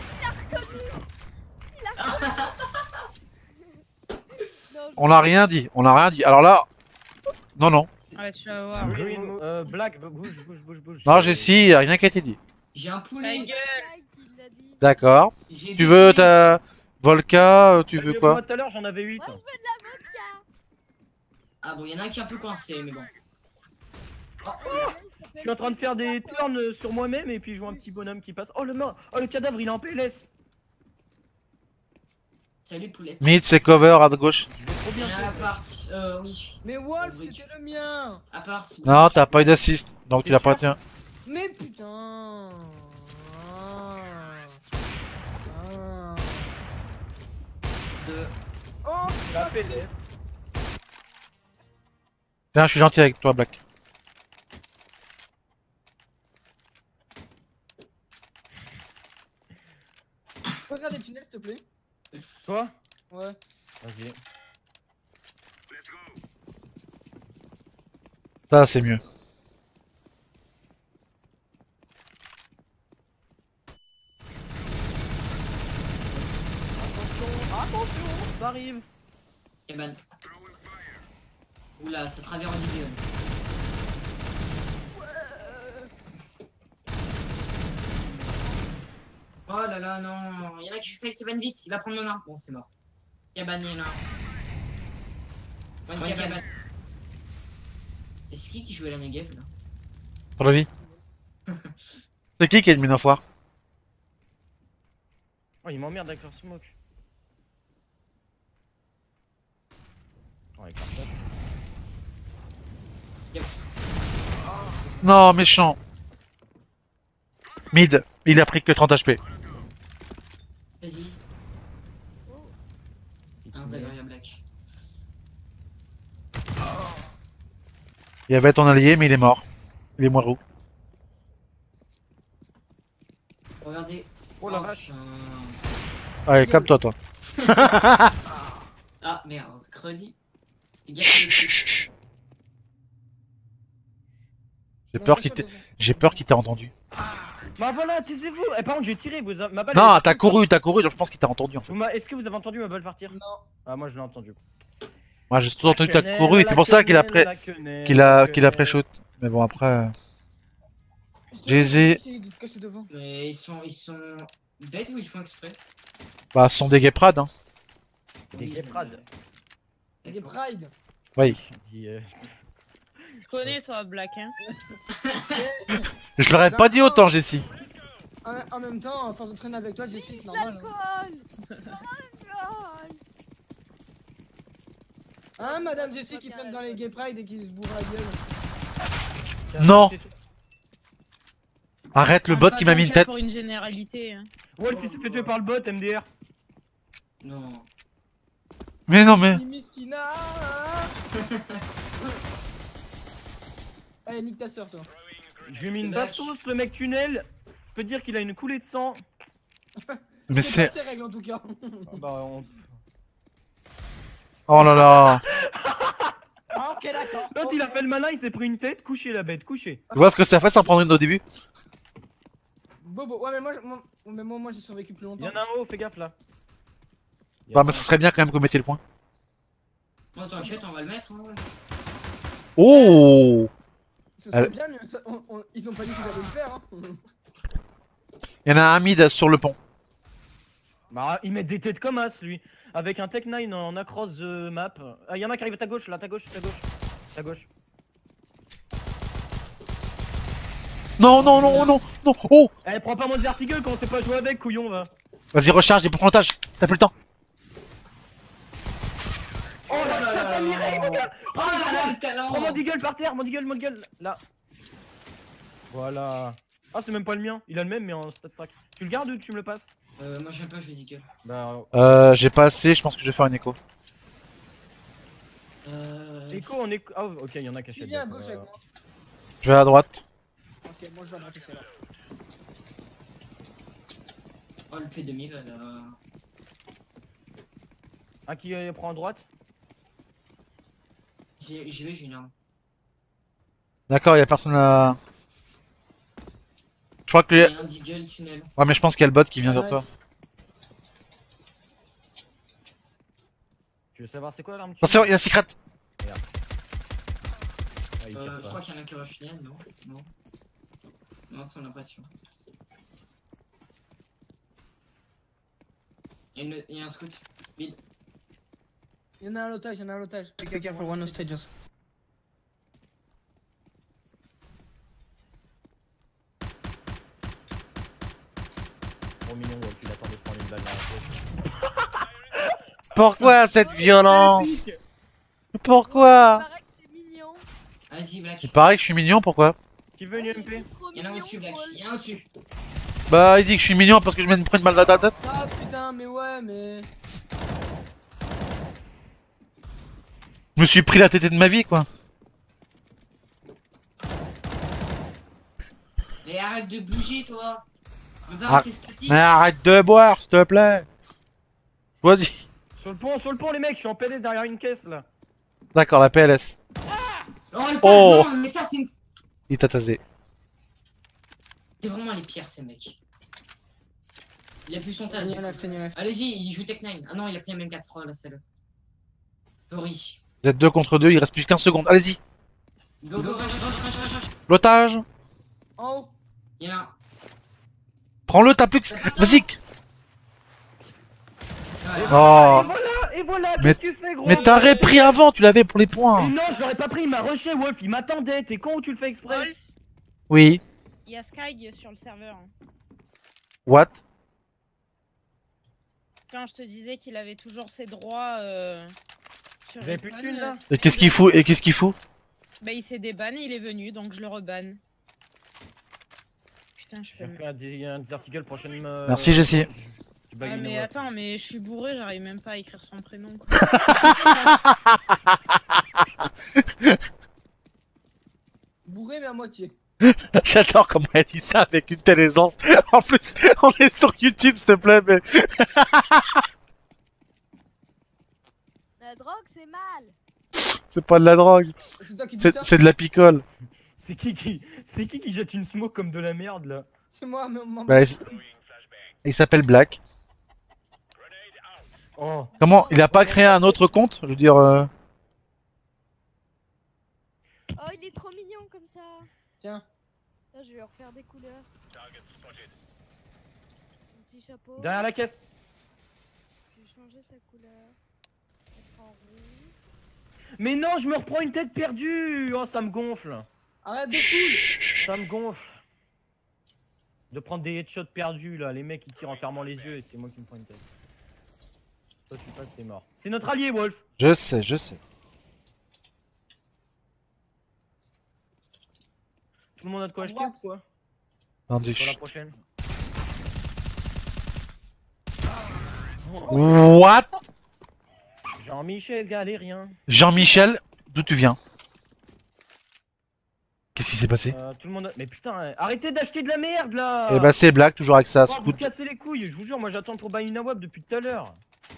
On n'a rien dit. On n'a rien dit. Alors là. Non, non. Ouais, tu vas voir. Black, bouge. Non, Jessie, y a rien qui a été dit. J'ai un Ta poulet. gueule. D'accord. J'ai Tu des veux poulets. ta. Volca, tu veux quoi? Moi tout à l'heure j'en avais 8. Ah bon, il y en a un qui est un peu coincé, mais bon. Oh, Je suis en train de faire des turns sur moi-même et puis je vois un petit bonhomme qui passe. Oh le cadavre il est en PLS. salut poulette. Mid, c'est cover à gauche. Je vais trop Il y bien en a fait. à part. Oui. Mais Wolf, Oui. c'était le mien. À part. Non, t'as pas eu d'assist. Donc il appartient. Mais putain. De... Oh, La PLS. Tiens, je suis gentil avec toi, Black. regarde les tunnels, s'il te plaît. Toi? Ouais. Vas-y. Ça, c'est mieux. Attention, ça arrive. Cabane. Oula, ça traverse en vidéo. Oh là là, non. Il y en a qui fait Seven vite. Il va prendre mon arme. Bon, c'est mort. Cabane, il y en a un. One cabane. Et c'est qui jouait la Negev là? Pour la vie. C'est qui est le minofoire? Oh, il m'emmerde avec leur smoke. Oh, les cartes. Non, méchant. Mid, il a pris que 30 HP. Vas-y. Un Zagaria Black. Il y avait ton allié, mais il est mort. Il est moirou. Regardez. Oh la vache. putain. Allez, calme-toi, toi. Ah merde, Cruddy. Fais Chut, gaffe, chut, chut. J'ai Non, peur c'est qu'il pas t'ait... devant. J'ai peur qu'il t'ait entendu. Bah voilà, taisez-vous. Eh par contre, j'ai tiré. Ma balle. Non, elle- t'as couru, donc je pense qu'il t'a entendu en fait. Est-ce que vous avez entendu ma balle partir? Non. Ah, moi je l'ai entendu. Moi j'ai tout entendu que t'as couru et c'est pour ça qu'il a pré-shoot. Mais bon après. Jay-Z. J'ai de te cacher devant. Mais ils sont bêtes ou ils font exprès? Bah ce sont des guéprades hein. Des guéprades. Des Pride. Oui. Je connais toi, Black, hein. Je l'aurais pas dit autant Jessie. En même temps, à force de traîner avec toi, Jessie, c'est normal. Hein, madame Jessie qui traîne dans les gay pride et qui se bourre la gueule. Non. Arrête le On bot va qui m'a mis une pas tête. Pour une généralité. Hein. Wolf il s'est fait tuer par le bot MDR. Non. Mais non mais. Miskina. Allez, nique ta soeur, toi. Je lui ai mis une Dommage. bastos, le mec tunnel. Je peux te dire qu'il a une coulée de sang. Mais c'est. pas ses règles en tout cas. Oh là là. Ah, ok, d'accord. Quand il a fait le malin, il s'est pris une tête. Couché la bête, couché. Tu vois ce que ça fait sans prendre une au début? Bobo, ouais, mais moi j'ai survécu plus Il longtemps. y en a un haut, fais gaffe là. Bah mais ce serait bien quand même que vous mettiez le point. Non, t'inquiète, on va le mettre. Hein. Oh. Ce serait bien, mais ils ont pas dit qu'ils allaient le faire. Hein. Il y en a un mid sur le pont. Bah, il met des têtes comme as lui. Avec un Tech 9 en across map. Ah, il y en a qui arrive à ta gauche là, ta gauche. Non non non non non. Oh. Eh, prends pas mon Zertigle quand on sait pas jouer avec, couillon va. Vas-y recharge, des pourcentages. T'as plus le temps. Oh la chatte t'as miré, mon gars. Oh là là, le talent. Prends mon deagle par terre, mon deagle, là. Voilà. Ah, c'est même pas le mien. Il a le même, mais en stat pack. Tu le gardes ou tu me le passes? Moi j'aime pas, je dis que. Bah, J'ai pas assez, je pense que je vais faire une écho. écho, on est. Ah, ok, il y en a qui Tu achètent. viens à gauche avec moi. Je vais à droite. Ok, moi je vais à droite. Ok, là. Oh le P2000 là. Un qui prend à droite. J'y vais, j'ai une arme. D'accord, y'a personne à... Je crois que Il y les... a un deagle tunnel. Ouais, mais je pense qu'il y a le bot qui vient vers Ouais. toi. Tu veux savoir c'est quoi l'arme? Attention, il y a un secret. Ah, il tire Je pas. crois qu'il y en a qui rush tunnel, non? Non. Non, c'est mon impression. Il y a un scout. Vide. Il y en a un otage, il y en a un otage. Be careful, one hostage. Trop mignon, Wolf, il attend de se prendre une balle dans la tête. Pourquoi cette violence? Pourquoi? Il paraît que c'est mignon. Vas-y, Black. Il paraît que je suis mignon, pourquoi? Qui veut une Ouais, MP? c'est trop Il y en a un mignon, au-dessus, Black. Paul. Il y en a un au-dessus. Bah, il dit que je suis mignon parce que je viens de prendre une balle dans la tête. Ah putain, mais ouais, mais. Je me suis pris la tête de ma vie, quoi. Et arrête de bouger, toi. Le bar, Ah. c'est statique. Mais arrête de boire, s'il te plaît. Choisis. Sur le pont, les mecs, je suis en PLS derrière une caisse là. D'accord, la PLS. Oh, le Oh. non, mais ça, c'est une... Il t'a tasé. C'est vraiment les pires, ces mecs. Il a plus son tas. Ten your left, ten your left. Allez-y, il joue Tech 9. Ah non, il a pris un MM4. Oh là, c'est le. Tori. Vous êtes 2 contre 2, il reste plus que 15 secondes. Allez-y. Go, go, rush. L'otage. En haut. Il y en a un. Prends-le, t'as plus que... Vas-y. Ouais. Oh. Et voilà, Mais- qu'est-ce que tu fais, gros? Mais t'aurais pris avant, tu l'avais pour les points. Mais non, je l'aurais pas pris, il m'a rushé, Wolf, il m'attendait. T'es con ou tu le fais exprès? Wolf, Oui. il y a Sky sur le serveur. Hein. What? Quand je te disais qu'il avait toujours ses droits sur Vous avez plus de thunes là? Et qu'est-ce qu'il fout? Et qu'est-ce qu'il fout? Bah il s'est débanné, il est venu, donc je le rebanne. Putain, je J'ai fais... fait un article prochaine. Merci, Jessie. Je bague Ah une mais voix. attends, mais je suis bourré, j'arrive même pas à écrire son prénom. Quoi. Bourré, mais à moitié. J'adore comment elle dit ça avec une telle aisance. En plus, on est sur YouTube, s'il te plaît, mais... La drogue, c'est mal. C'est pas de la drogue. C'est toi qui dis ça? C'est de la picole. C'est qui jette une smoke comme de la merde là? C'est moi, mais Bah, il s'appelle Black. Oh, Comment? Il a pas créé un autre compte? Je veux dire... Oh, il est trop mignon comme ça. Tiens. Là, je vais lui refaire des couleurs. Un petit chapeau. derrière la caisse. Je vais changer sa couleur. Mettre en rouge. Mais non, je me reprends une tête perdue. Oh, ça me gonfle. Arrête de cool. Ça me gonfle. De prendre des headshots perdus là, les mecs qui tirent en fermant les yeux et c'est moi qui me prends une tête. Toi tu passes, t'es mort. C'est notre allié, Wolf. Je sais, je sais. Tout le monde a de quoi À acheter droite. ou quoi? Attendez, Pour la chut. prochaine. What? Jean-Michel Galérien. Jean-Michel, d'où tu viens? Qu'est-ce qui s'est passé? Tout le monde a... Mais putain, arrêtez d'acheter de la merde là. Eh bah c'est Black, toujours avec sa Oh, vous scout. cassez les couilles, je vous jure, moi j'attends pour buy Nawab depuis tout à l'heure.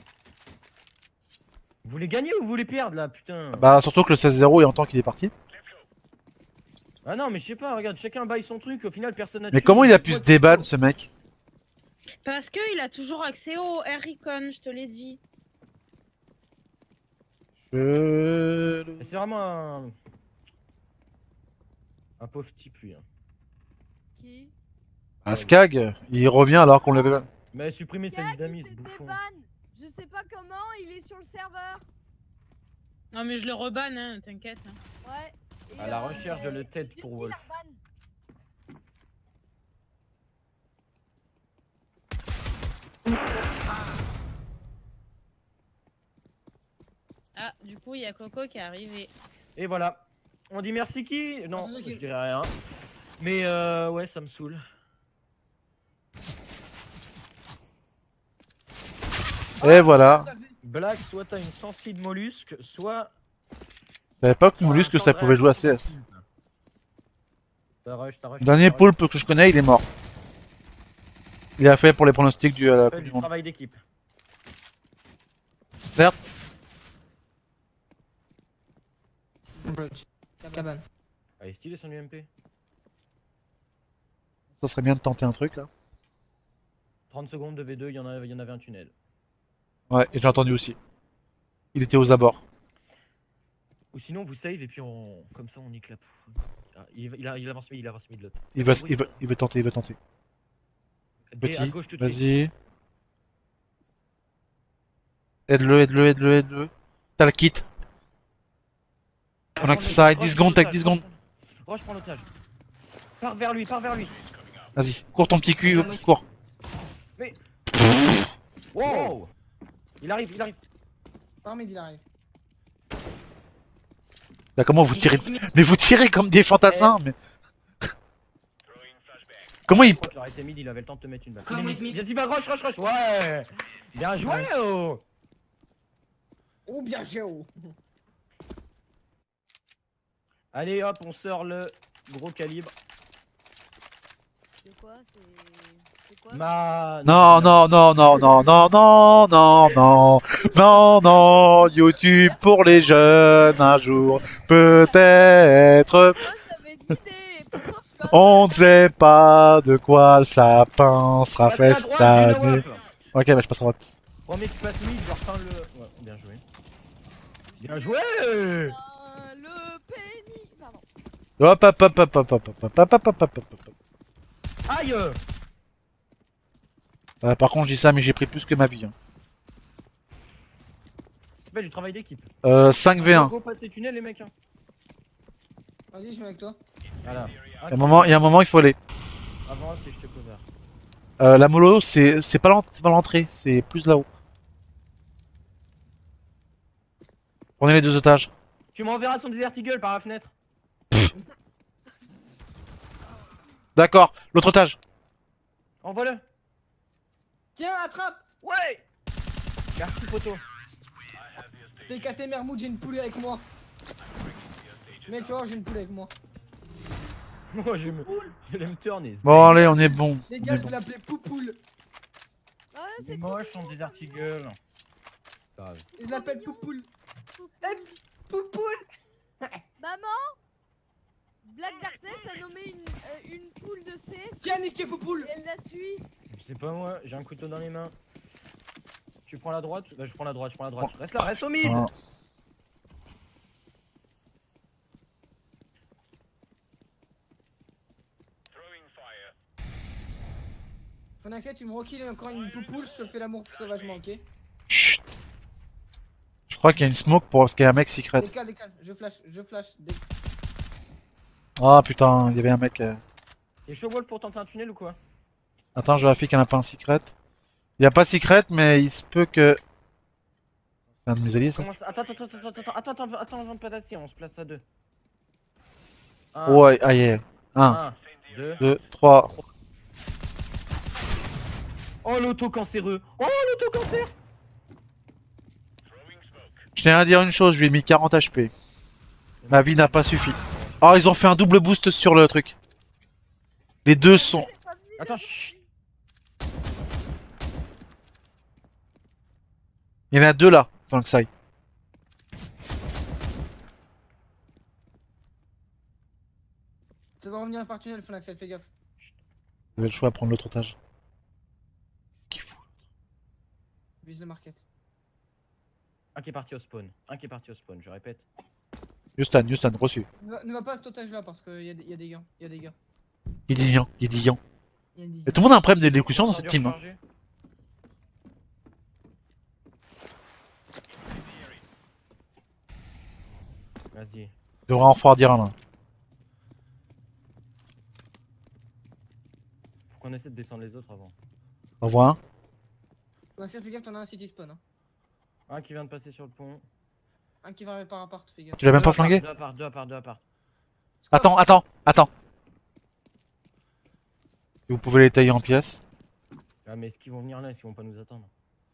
Vous voulez gagner ou vous voulez perdre là, putain? Bah surtout que le 16-0 il entend qu'il est parti. Ah non, mais je sais pas, regarde, chacun buy son truc, au final personne n'a Mais tué, comment il a pu toi, se tu déban peux. ce mec? Parce que il a toujours accès au Air-Recon, je te l'ai dit. Et c'est vraiment un pauvre type lui. Hein. Qui? Skag, il revient alors qu'on l'avait... Mais supprimer de sa liste Gag, d'amis, il ce s'est bouffon. déban. Je sais pas comment, il est sur le serveur. Non mais je le rebanne, hein, t'inquiète. Hein. Ouais. Et, À la recherche de le tête Jessie pour la Wolf. rebanne. Ah, du coup, il y a Coco qui est arrivé. Et voilà. On dit merci qui? Non, Merci qui. je dirais rien. Mais ouais, ça me saoule. Et voilà. Black, soit t'as une sensi de mollusque, soit. Je savais pas que t'as un Mollusque ça temps pouvait de jouer à réaction CS. rapide. Ça rush, ça rush. Le dernier ça rush. poulpe que je connais, il est mort. Il a fait pour les pronostics du Ça la s'appelle Coupe du du Monde. travail d'équipe. Certes. Cabane. Ah, il est stylé son UMP. Ça serait bien de tenter un truc là. 30 secondes de V2, il y en avait un tunnel. Ouais, et j'ai entendu aussi. Il était aux abords. Ou sinon, vous save et puis comme ça on éclate. Ah, il avance mid l'autre. Il veut tenter, il veut tenter. B à Petit, gauche tout de suite. vas-y. Aide-le, aide-le, aide-le, aide-le. T'as le kit. On a que ça, et 10 secondes, t'as que 10 secondes. Roche prend l'otage. Pars vers lui, pars vers lui. Vas-y, cours ton petit cul, cours. Wow. Il arrive, il arrive. Par mid, il arrive. Là, comment vous tirez? Mais vous tirez comme des fantassins, mais. Comment il. Je crois qu'il aurait été mid, il avait le temps de te mettre une balle. Come with me. Vas-y, va, rush. Ouais. Bien joué, oh. Oh, bien Géo. Allez hop, on sort le gros calibre. C'est quoi? C'est quoi? Non, non, non, non, non, non, non, non, non, non, non, YouTube pour les jeunes un jour, peut-être. Moi, j'avais une idée. Pourquoi je suis pas- On ne sait pas de quoi le sapin sera Passe fait à cette droite, année. Gino, hop. Ok, bah je passe à droite. Premier qui passe mid, je leur feins le. Ouais, bien joué. Bien joué. Le penny. Pardon. Hop, hop, hop, hop, hop, hop, hop, hop, hop, hop, hop, hop. Aïe. Par contre, je dis ça, mais j'ai pris plus que ma vie. Hein. C'est pas du travail d'équipe. 5v1. Go passer tunnel les mecs. Hein. Vas-y, je suis avec toi. Voilà. Il y a un moment, il faut aller. Avance et je te cover. La mollo, c'est pas l'entrée, c'est plus là-haut. Prenez les deux otages. Tu m'enverras son Desert Eagle par la fenêtre. D'accord, l'autre otage. Envoie-le. Tiens, attrape. Ouais. Merci photo. T'es KT Mermoud, j'ai une poule avec moi. Mec, tu vois, j'ai une poule avec moi. Moi je l'aime tourner. Bon, allez, on est bon. Les On gars, est je vais bon. l'appeler Poupoule. Ah, C'est c'est trop moche son mignon, Desert ça, mignon. Eagle. Grave. Je l'appelle Poupoule. Poupoule. Poupoule. Maman, Black Darkness a nommé une poule de CS Qui a niqué Poupoule? et elle la suit. C'est pas moi, j'ai un couteau dans les mains. Tu prends la droite? Bah je prends la droite, Reste là, reste au mid. Ah. Fonaxet, tu me rekilles encore une Poupoule, je te fais l'amour sauvagement, ok? Chut. Je crois qu'il y a une smoke parce qu'il y a un mec secret. Décale, je flash. Ah putain, il y avait un mec. T'es chaud Wolf pour tenter un tunnel ou quoi? Attends, je vérifie qu'il n'y en a pas un secret. Il n'y a pas secret, mais il se peut que. C'est un de mes alliés ça. Attends avant de passer, on se place à deux. Ouais, aïe. 1, 1, 2. 2, 3. Oh l'auto-cancéreux. Oh l'auto-cancer. Je tiens à dire une chose, je lui ai mis 40 HP. Ma vie n'a pas suffi. Oh, ils ont fait un double boost sur le truc. Les deux sont. Attends, chut. Il y en a deux là, enfin que ça aille. Ça va revenir par tunnel, Fonaxet, fais gaffe. Vous avez le choix à prendre l'autre otage. Qu'est-ce qu'il fout? Vise le market. Un qui est parti au spawn, je répète. Houston, reçu. Ne va pas à cet otage là parce qu'il y a des gars. Il dit yan, il dit yan. Il y a des Et tout le monde a un problème d'élocution dans cette team. Hein. Recharger. Vas-y. Il devrait en refroidir un là. Faut qu'on essaie de descendre les autres avant. Au revoir. Fonaxet, fais gaffe, t'en as un city spawn. Hein. Un qui vient de passer sur le pont. Un qui va par appart, fais gaffe. Tu l'as même pas flingué? Deux à part, deux à part, deux à part. Attends. Et vous pouvez les tailler en pièces. Ah, mais est-ce qu'ils vont venir là? Est-ce qu'ils vont pas nous attendre?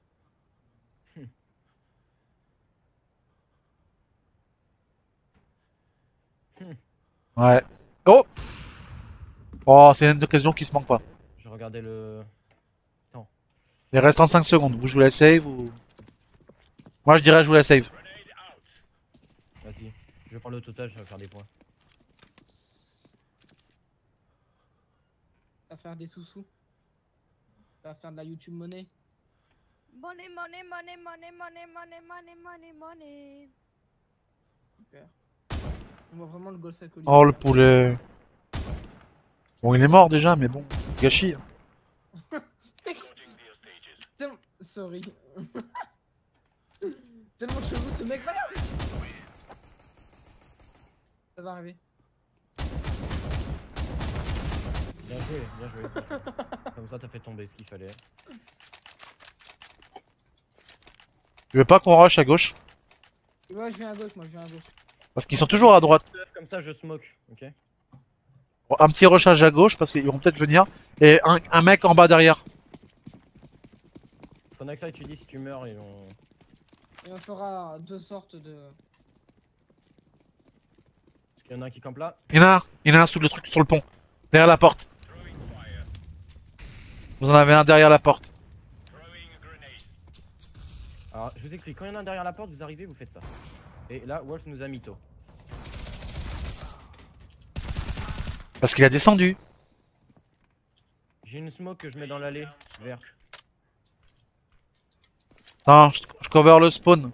Ouais. Oh! Oh, c'est une occasion qui se manque pas. Je regardais le. Il reste 35 secondes. Vous jouez la save ou... Moi je dirais jouer la save. Vas-y, je vais prendre le total, je vais faire des points. Ça va faire des sous-sous. Ça va faire de la YouTube monnaie. Money. Super. On voit vraiment le goal alcoolique. Oh le poulet. Bon il est mort déjà mais bon, gâchis. Sorry. Tellement chelou ce mec. Ça va arriver. Bien joué, bien joué. Comme ça, t'as fait tomber ce qu'il fallait. Tu veux pas qu'on rush à gauche? Ouais, je viens à gauche, moi je viens à gauche. Parce qu'ils sont toujours à droite. Comme ça, je smoke, ok? Bon, un petit rushage à gauche parce qu'ils vont peut-être venir. Et un mec en bas derrière. Phonaxa, tu dis si tu meurs, ils vont. Et on fera deux sortes de... Est-ce qu'il y en a un qui campe là? Il y en a un sous le truc sur le pont. Derrière la porte. Vous en avez un derrière la porte. Alors, je vous explique, quand il y en a un derrière la porte, vous arrivez, vous faites ça. Et là, Wolf nous a mytho. Parce qu'il a descendu. J'ai une smoke que je mets dans l'allée, vert. Non, je cover le spawn.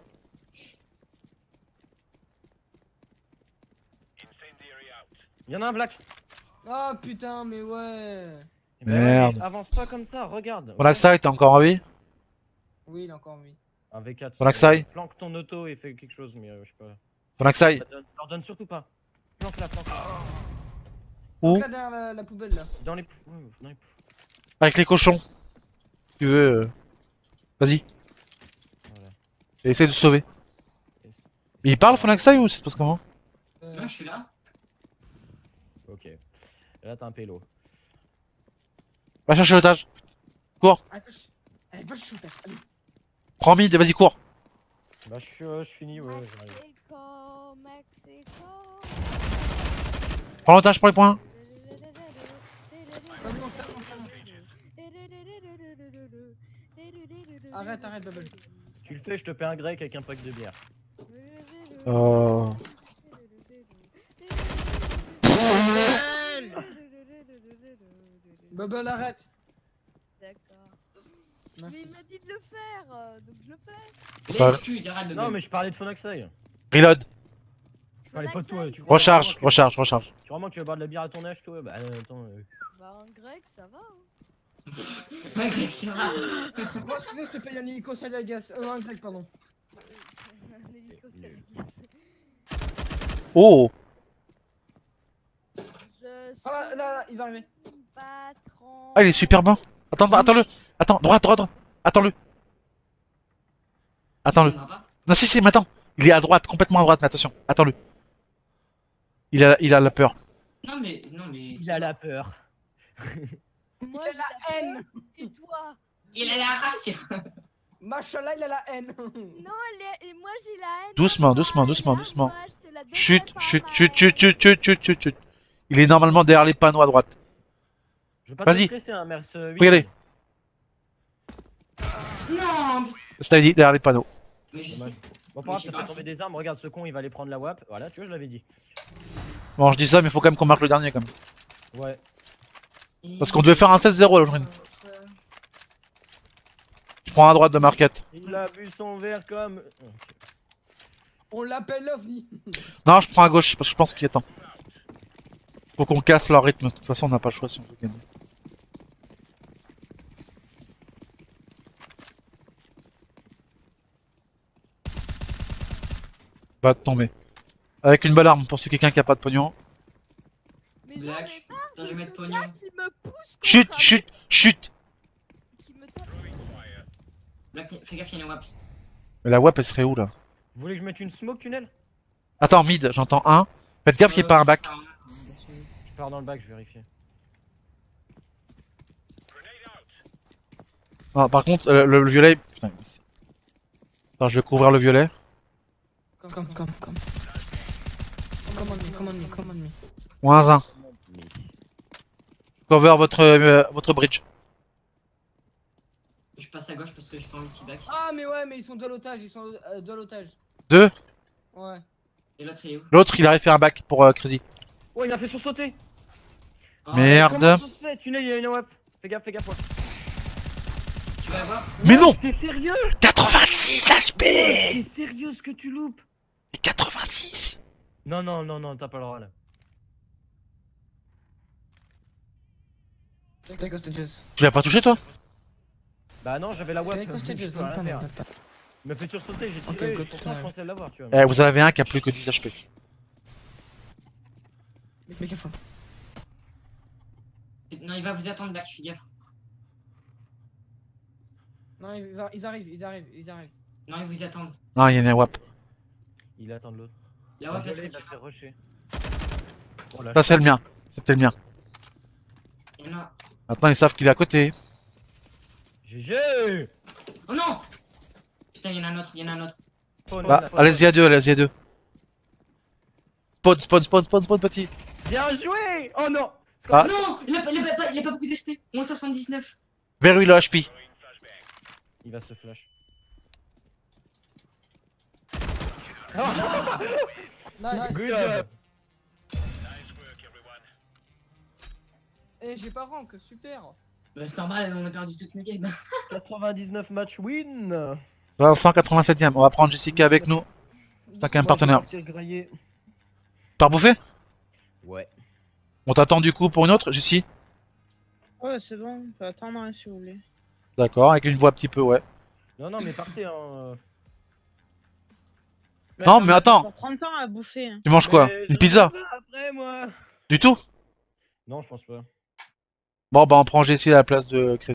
Il y en a un black. Ah putain, mais ouais. Eh ben Merde. ouais, avance pas comme ça, regarde. Monaxai, t'es encore en vie? Oui, il a encore envie. Un V4. Monaxai. Planque ton auto et fais quelque chose, mais je sais pas. Monaxai. Leur donne surtout pas. Planque-la, planque-la. Où? Là derrière la poubelle là. Dans les dans les Avec les cochons. Si tu veux. Vas-y. Voilà. Et essaye de se sauver. Il parle Phonaxai ou c'est parce comment? Non, je suis là. Ok. Et là, t'as un pélo. Va chercher l'otage. Cours. Allez, va le shooter. Allez. Prends mid et vas-y, cours. Bah, je finis, ouais. j'arrive. Mexico. Prends l'otage pour les points. Vas-y, on ferme. Arrête, Bubble. Si tu le fais, je te paie un grec avec un pack de bière. Bubble, arrête. D'accord. Mais Merci. il m'a dit de le faire, donc je le fais. Bah, L'excuse, arrête de Non, mais je parlais de Phonaxai. Reload. Je parlais pas de toi. Tu Recharge. Tu vraiment que tu veux boire de la bière à ton âge, toi? Bah, attends. Bah en grec, ça va. Hein. Ouais, Greg, c'est vrai. Moi, je te paye un hélico Salagas. Un grec, pardon. Un hélico, ça glisse. Oh. Je suis Ah là, il va arriver. patron. Ah, il est super bon. Attends-le. Attends, droite. Attends-le. Attends-le. On va pas. Non, si, mais attends. Il est à droite, complètement à droite, mais attention. Attends-le. Il a la peur. Non, mais. Il a la peur. Moi Il a j'ai la la haine. peur. Et toi? Il a la rage. Machallah, il a la haine. Non, et moi j'ai la haine. Doucement. Moi, je te la donnerai Chut. pas, ma haine. Il est normalement derrière les panneaux à droite. Je veux pas Vas-y. te stresser, hein, Mers 8. Regardez. Non. Je t'avais dit, derrière les panneaux. Mais je Dommage. sais. Bon, Mais par je contre, sais t'as fait pas. tomber des armes. Regarde, ce con, il va aller prendre la WAP. Voilà, tu vois, je l'avais dit. Bon, je dis ça, mais faut quand même qu'on marque le dernier, quand même. Ouais. Parce qu'on devait faire un 16-0 là, Jorine. Je prends à droite de Marquette. Il a bu son verre comme. On l'appelle l'OVNI. Non, je prends à gauche, parce que je pense qu'il est temps. Faut qu'on casse leur rythme. De toute façon, on n'a pas le choix si on veut gagner. Va tomber. Avec une bonne arme pour ceux quelqu'un qui a pas de pognon. Mais j'en Black. ai marre Attends, je de vais ce mettre pognon. gars qui me pousse Chut, contre chut, chut. qui me tape. Black, fais gaffe, il y a une WAP. Mais la WAP elle serait où là? Vous voulez que je mette une smoke tunnel? Attends, mid, j'entends un. Faites gaffe qu'il n'y ait pas un back. Je pars dans le bac, je vérifie. Ah, par contre, le violet. Putain, attends, je vais couvrir le violet. Come on me. Moins un. Cover votre bridge. Je passe à gauche parce que j'ai pas envie de back. Ah mais ouais, mais ils sont deux à l'otage, deux à l'otage. Deux. Ouais. Et l'autre il est où? L'autre, il arrive à faire un back pour Crazy. Oh, il a fait sursauter. Oh, Merde. Comment ça se fait? Tunnel, il y a une WAP. Fais gaffe, ouais. Tu vas voir? Mais non! T'es sérieux? 86 HP! T'es sérieux ce que tu loupes? Et 90! Non, t'as pas le droit là. Tu l'as pas touché toi? Bah non, j'avais la WAP. Je peux rien faire. Il m'a fait sursauter, j'ai tiré, pourtant je pensais l'avoir, tu vois. Vous avez un qui a plus que 10 HP. Mais gaffe. Non, il va vous attendre back, fais gaffe. Non, ils arrivent. Non, ils vous attendent. Non, il y en a un WAP. Il attend de l'autre. La WAP, Il elle va se faire rusher. Oh, Ça c'est le mien. C'était le mien. Il y en a. Maintenant ils savent qu'il est à côté. GG. Oh non! Putain, il y en a un autre. Bah, allez-y à deux, allez-y à deux. Spawn, petit. Bien joué. Oh non. Ah. Non! Il a pas beaucoup d'HP. Moins 79. Very low HP. Il va se flash. Nice. Good job. Eh, j'ai pas rank, super. Bah, c'est normal, on a perdu toutes nos games. 99 match win. 187ème. On va prendre Jessica avec nous. T'as qu'un partenaire. Par bouffer? Ouais. On t'attend du coup pour une autre, Jessie? Ouais, c'est bon, on peut attendre hein, si vous voulez. D'accord, avec une voix un petit peu, ouais. Non, mais partez hein. Non, mais attends. Pour prendre temps à bouffer. Hein. Tu manges quoi? Mais Une je pizza? reviens après moi. Du tout? Non, je pense pas. Bon, bah on prend Jessie à la place de Chris.